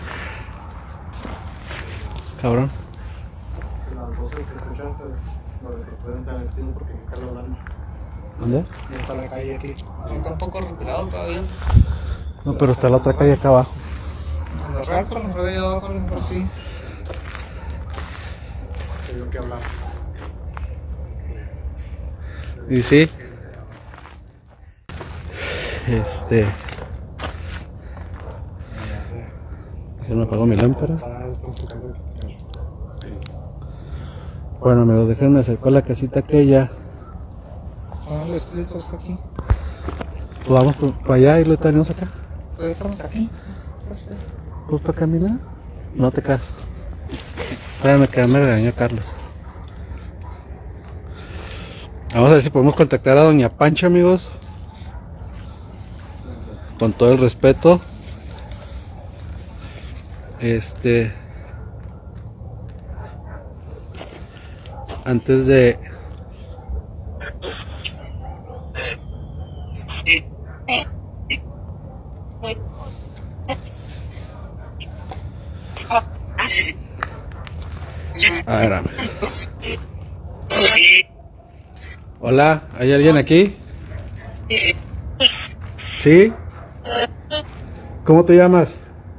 Cabrón. Las voces que escuchan, pues, lo pueden tener tiempo porque está hablando. ¿Dónde? Ya está la calle aquí. Está un poco retirado todavía. No, pero está la otra calle acá abajo. En los racos, a lo mejor de allá abajo, a lo mejor sí. Tengo que hablar. Y sí. Este. Déjenme apago mi lámpara. Bueno amigos, déjenme acercar la casita aquella. No le explico, está aquí. Pues vamos para allá y lo tenemos acá. Pues estamos aquí. Pues para caminar. No te casas. Espérame que me regañó Carlos. Vamos a ver si podemos contactar a Doña Pancha, amigos. Con todo el respeto. Este. Antes de. A ver, a ver. Hola, ¿hay alguien aquí? ¿Sí? ¿Cómo te llamas?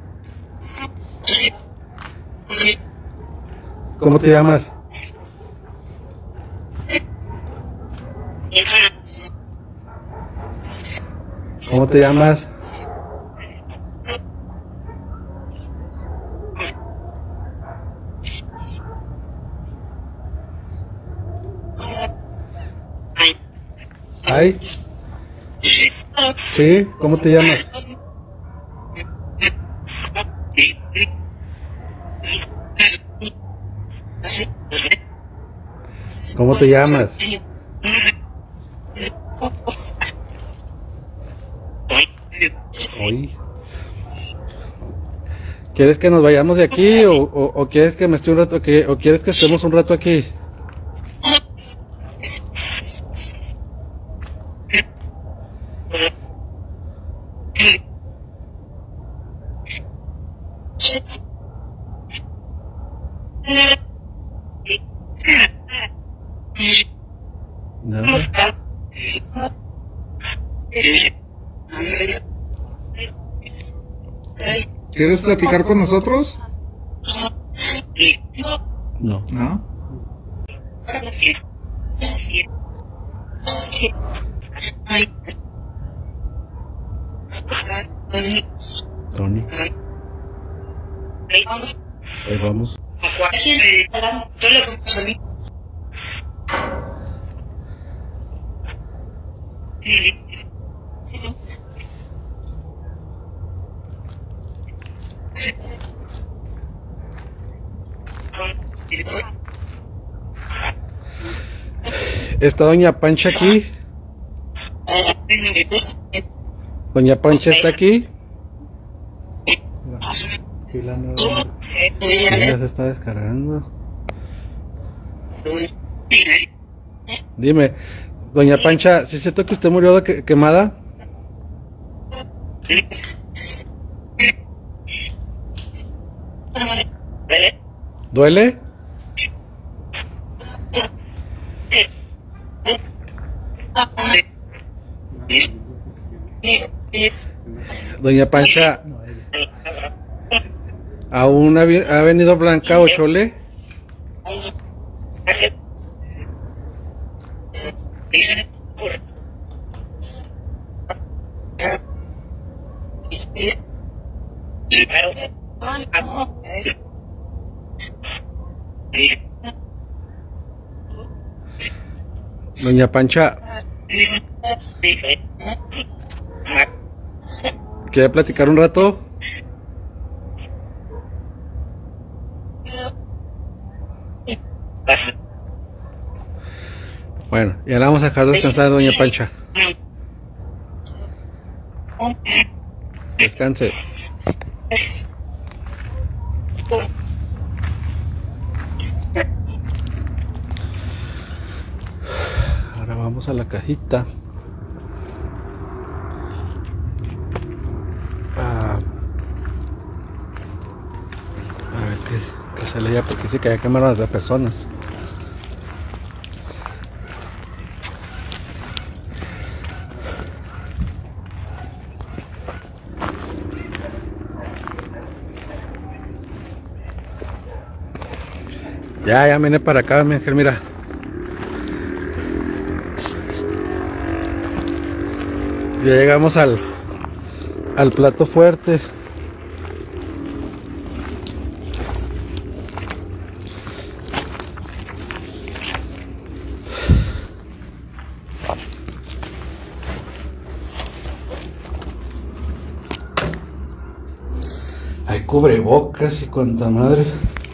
¿Cómo te llamas? ¿Cómo te llamas? ¿Ay? ¿Sí? ¿Cómo te llamas? ¿Cómo te llamas? Oye. ¿Quieres que nos vayamos de aquí o, o, o quieres que me esté un rato aquí o quieres que estemos un rato aquí? Nada. ¿Quieres platicar con nosotros? No. ¿No? Tony. Ahí vamos. ¿Está Doña Pancha aquí? ¿Doña Pancha está aquí? Sí, ya se está descargando. Dime, doña Pancha, ¿sí es cierto que usted murió de que- quemada? ¿Duele? Doña Pancha, ¿aún ha, vi- ha venido Blanca o Chole? Doña Pancha, ¿quiere platicar un rato? Bueno, ya la vamos a dejar descansar, doña Pancha. Descanse. Ahora vamos a la cajita. Ah, a ver qué, qué sale ya, porque dice que hay cámaras de personas. Ya, ya viene para acá, mi ángel, mira. Ya llegamos al, al plato fuerte. Hay cubrebocas y cuanta madre.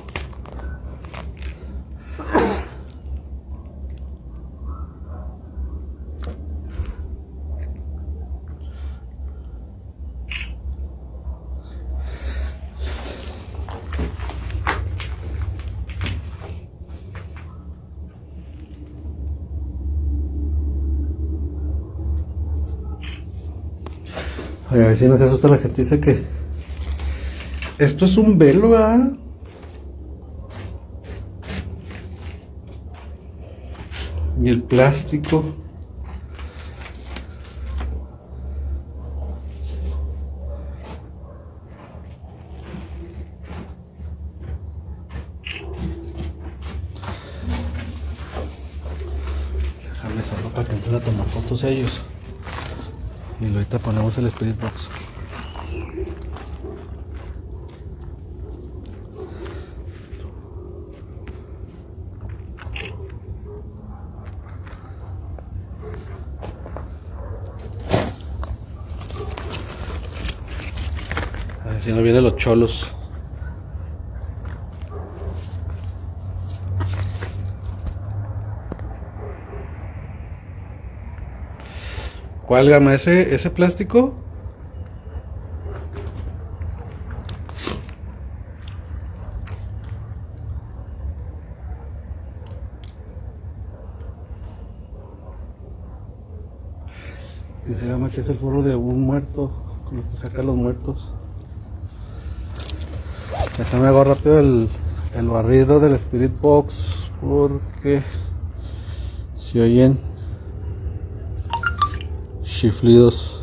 Oye, a ver si no se asusta la gente, dice que esto es un velo, ¿verdad? Y el plástico. Déjame solo para que entren a tomar fotos ellos. Y ahorita ponemos el Spirit Box. A ver si no vienen los cholos. ¿Cuál gama? ¿Ese, ese plástico? Dice gama que es el forro de un muerto, con los que saca los muertos. Déjame hago rápido el, el barrido del Spirit Box porque se oyen chiflidos.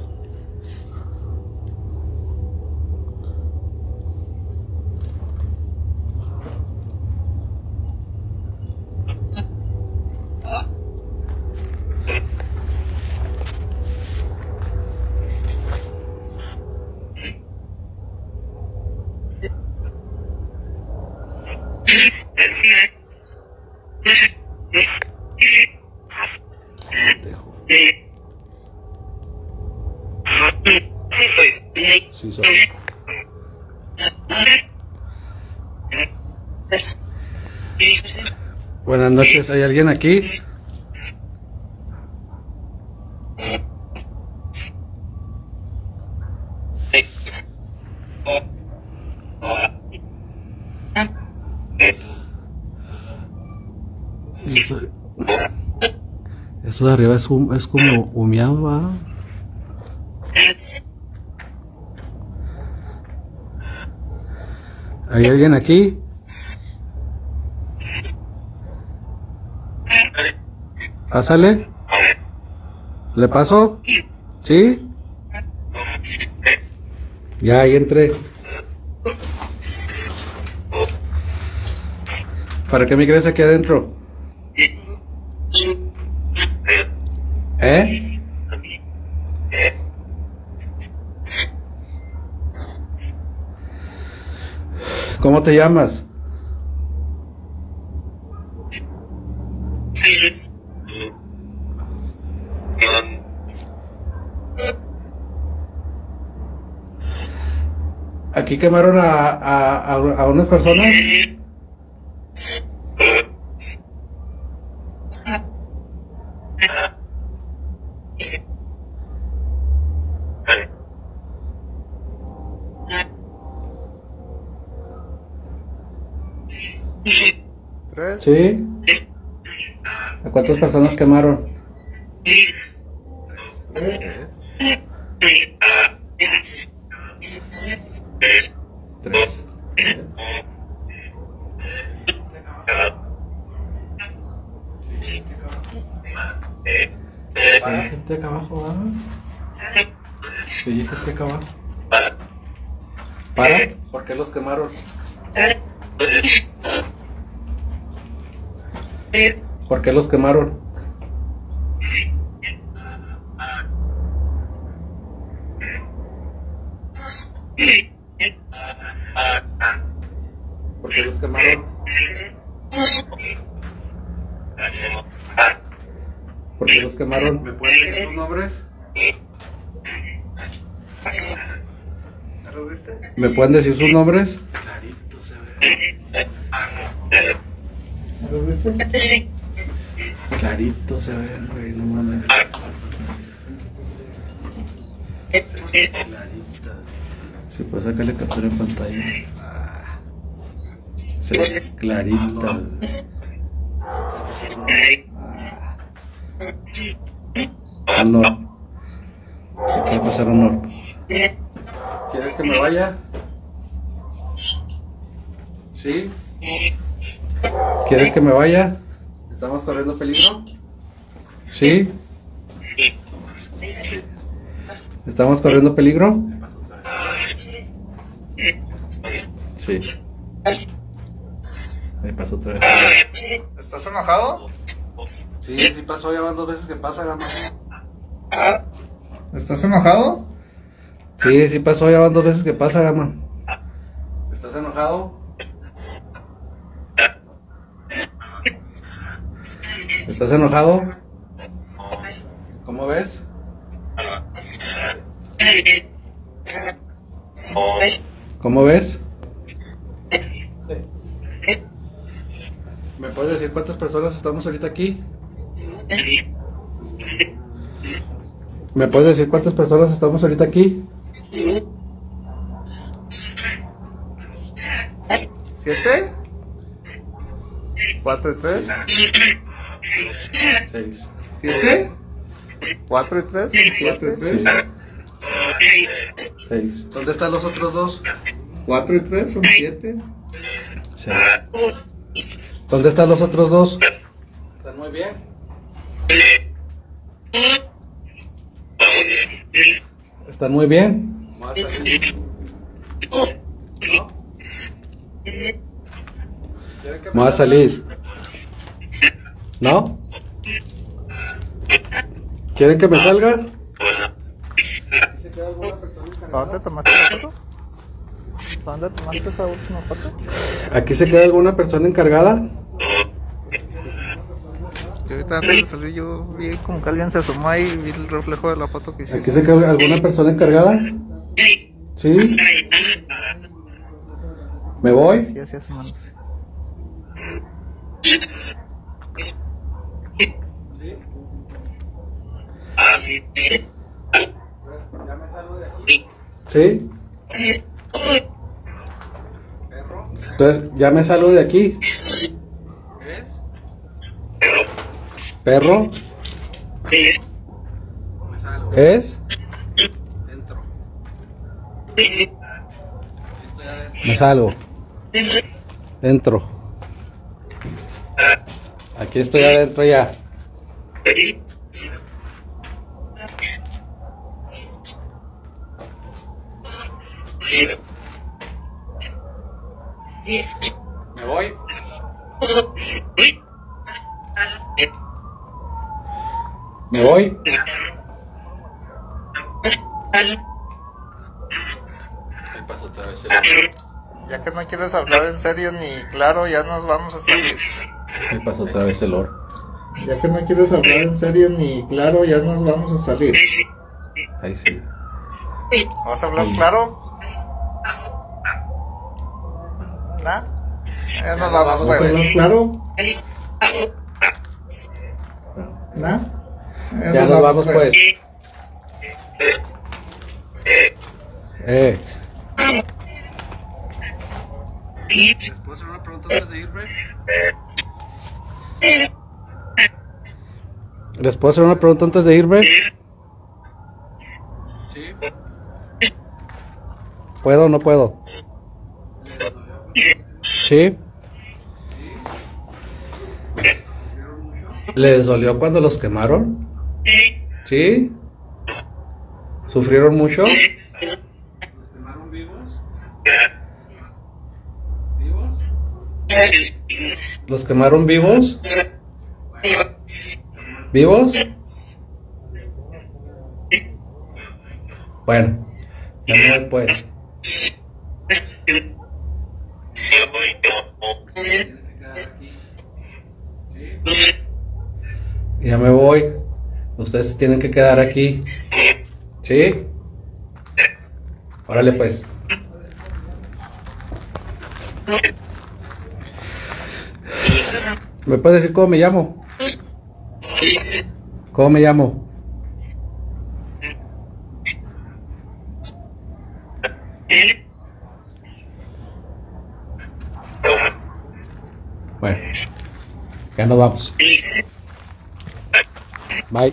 Sí, soy. Buenas noches, ¿hay alguien aquí? Eso, eso de arriba es, hum, es como humeado, ¿va? ¿Hay alguien aquí? Pásale. ¿Le paso? ¿Sí? Ya, ahí entré. ¿Para qué me crees aquí adentro? ¿Eh? ¿Cómo te llamas? Aquí quemaron a, a, a, a unas personas. ¿Tres? ¿Sí? ¿A cuántas personas quemaron? Tres. Tres. Hay gente acá abajo, ¿verdad? Sí, hay gente acá abajo. ¿Para? ¿Por qué los quemaron? ¿Por qué los quemaron? ¿Por qué los quemaron? ¿Por qué los quemaron? ¿Me pueden decir sus nombres? ¿Ya los viste? ¿Me pueden decir sus nombres? Clarito se ve. ¿Ya los viste? Clarito se ve, güey, no mames. Clarita. Si puedes sacarle captura en pantalla. Se ve claritas. Honor. ¿Qué quiere pasar, Honor? ¿Quieres que me vaya? ¿Sí? ¿Quieres que me vaya? ¿Estamos corriendo peligro? ¿Sí? ¿Estamos corriendo peligro? Sí. Ahí pasó otra vez. ¿Estás enojado? Sí, sí pasó, ya van dos veces que pasa, Gama. ¿Estás enojado? Sí, sí pasó, ya van dos veces que pasa, Gama. ¿Estás enojado? ¿Estás enojado? ¿Cómo ves? ¿Cómo ves? ¿Me puedes decir cuántas personas estamos ahorita aquí? ¿Me puedes decir cuántas personas estamos ahorita aquí? ¿Siete? ¿Cuatro y tres? Seis. ¿Siete? ¿Cuatro y tres? ¿Siete y tres? Seis. ¿Dónde están los otros dos? ¿Cuatro y tres son siete? Seis. ¿Dónde están los otros dos? Están muy bien. Están muy bien. Vamos a salir. ¿No? Vamos a salir. ¿No? ¿Quieren que me salga? ¿Para dónde tomaste la foto? ¿Para dónde tomaste esa última foto? ¿Aquí se queda alguna persona encargada? Que ahorita antes de salir yo vi como que alguien se asomó ahí y vi el reflejo de la foto que hiciste. ¿Aquí se queda alguna persona encargada? ¿Sí? ¿Me voy? Sí, así asomándose. ¿Ya me salgo de aquí? ¿Sí? Entonces, ya me salgo de aquí. ¿Ves? ¿Perro? ¿Qué es? Dentro. Me salgo. Dentro. Aquí estoy adentro ya. Me voy. Me voy. Ahí pasó otra vez el... Ya que no quieres hablar en serio ni claro, ya nos vamos a salir. Me pasó otra vez el oro. Ya que no quieres hablar en serio ni claro, ya nos vamos a salir. Ahí sí. ¿Vas a hablar claro? ¿Nah? Ya nos vamos, pues. ¿Vas a hablar claro? ¿Nah? Ya, ya nos vamos, pues. Eh. ¿Les puedo hacer una pregunta antes de irme? ¿Les puedo hacer una pregunta antes de irme? Sí. ¿Puedo o no puedo? ¿Sí? ¿Les dolió cuando los quemaron? ¿Sí? ¿Sufrieron mucho? ¿Los quemaron vivos? ¿Vivos? ¿Los quemaron vivos? ¿Vivos? Bueno, ya me voy pues. Ya me voy. Ustedes tienen que quedar aquí. ¿Sí? Órale pues. ¿Me puedes decir cómo me llamo? ¿Cómo me llamo? Bueno, ya nos vamos. Bye.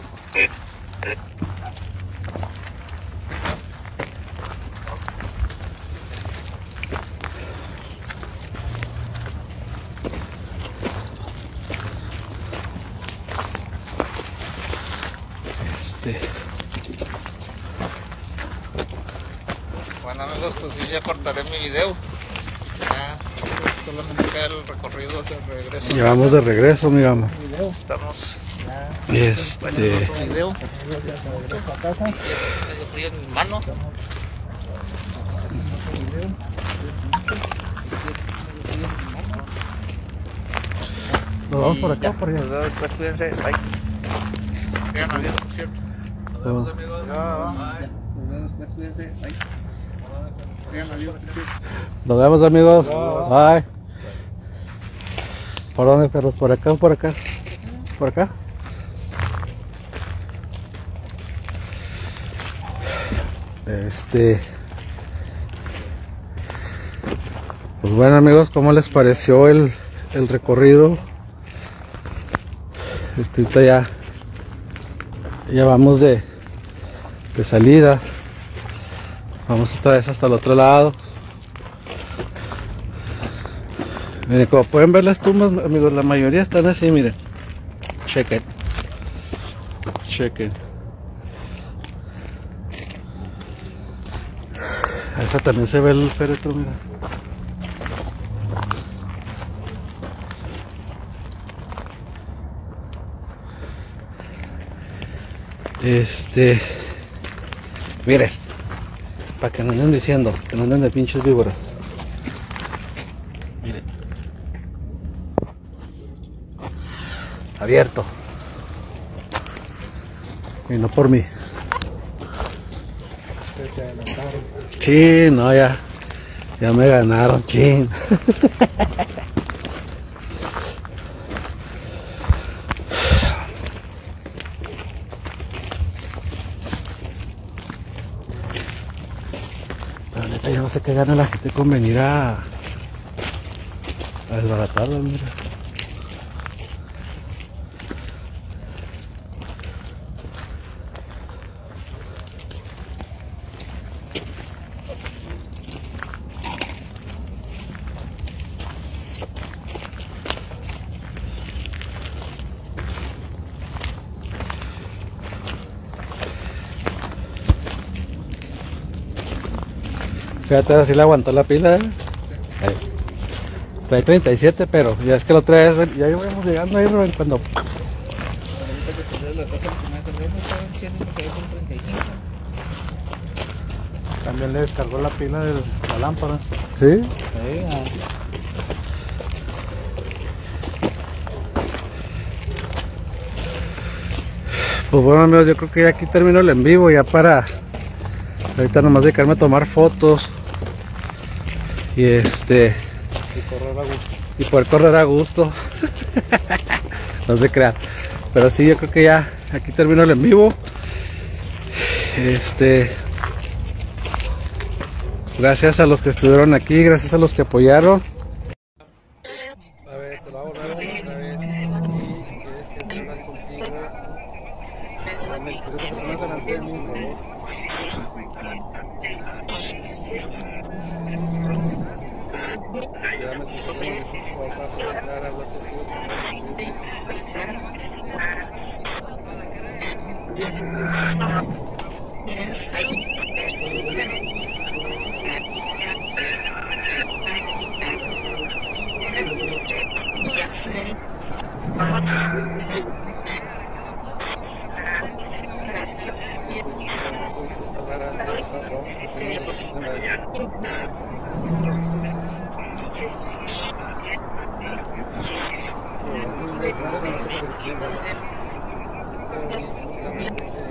Este. Bueno, amigos, pues yo ya cortaré mi video. Ya, solamente queda el recorrido de regreso. Ya vamos de regreso, mi gama. Estamos ya Este. en otro video. Ya se regresó a casa. Medio frío en mi mano. Nos vamos por acá, Ya, por allá. nos vemos después, cuídense. Bye. Digan adiós, por cierto. Nos vemos. Amigos. Ya, nos vemos después, cuídense. Bye. Digan adiós, por cierto. Nos vemos, amigos. Bye. ¿Por dónde, Carlos? ¿Por acá o por acá? ¿Por acá? Este. Pues bueno, amigos, ¿cómo les pareció el, el recorrido? Este, ahorita ya, ya vamos de, de salida. Vamos otra vez hasta el otro lado. Miren, como pueden ver las tumbas, amigos, la mayoría están así, miren. Chequen. Chequen. Esa también se ve el féretro, mira. Este, miren, para que no anden diciendo, que no anden de pinches víboras. Miren, abierto. Y no por mí. Sí, no, ya, ya me ganaron, chin. La neta, yo no sé qué gana la gente con venir a, a desbaratarlas, mira. Fíjate, así le aguantó la pila. ¿Eh? Ahí. Trae treinta y siete, pero ya es que lo traes, ya íbamos llegando ahí, Rubén, cuando... Ahorita que salió de la casa, el primer corriendo estaba en cien y me quedé con treinta y cinco. También le descargó la pila de la lámpara. ¿Sí? Sí, ah. Pues bueno, amigos, yo creo que ya aquí termino el en vivo, ya para ahorita nomás dedicarme a tomar fotos y este Y correr a gusto. y poder correr a gusto. No se crean, pero sí, yo creo que ya aquí termino el en vivo. Este, gracias a los que estuvieron aquí, gracias a los que apoyaron. A ver, te lo voy a volver a poner otra vez. Aquí quieres que te hablan contigo. Dame, pues eso que te pones delante de mí, por favor. Ya me sucedió para poder hablar contigo. Thank you.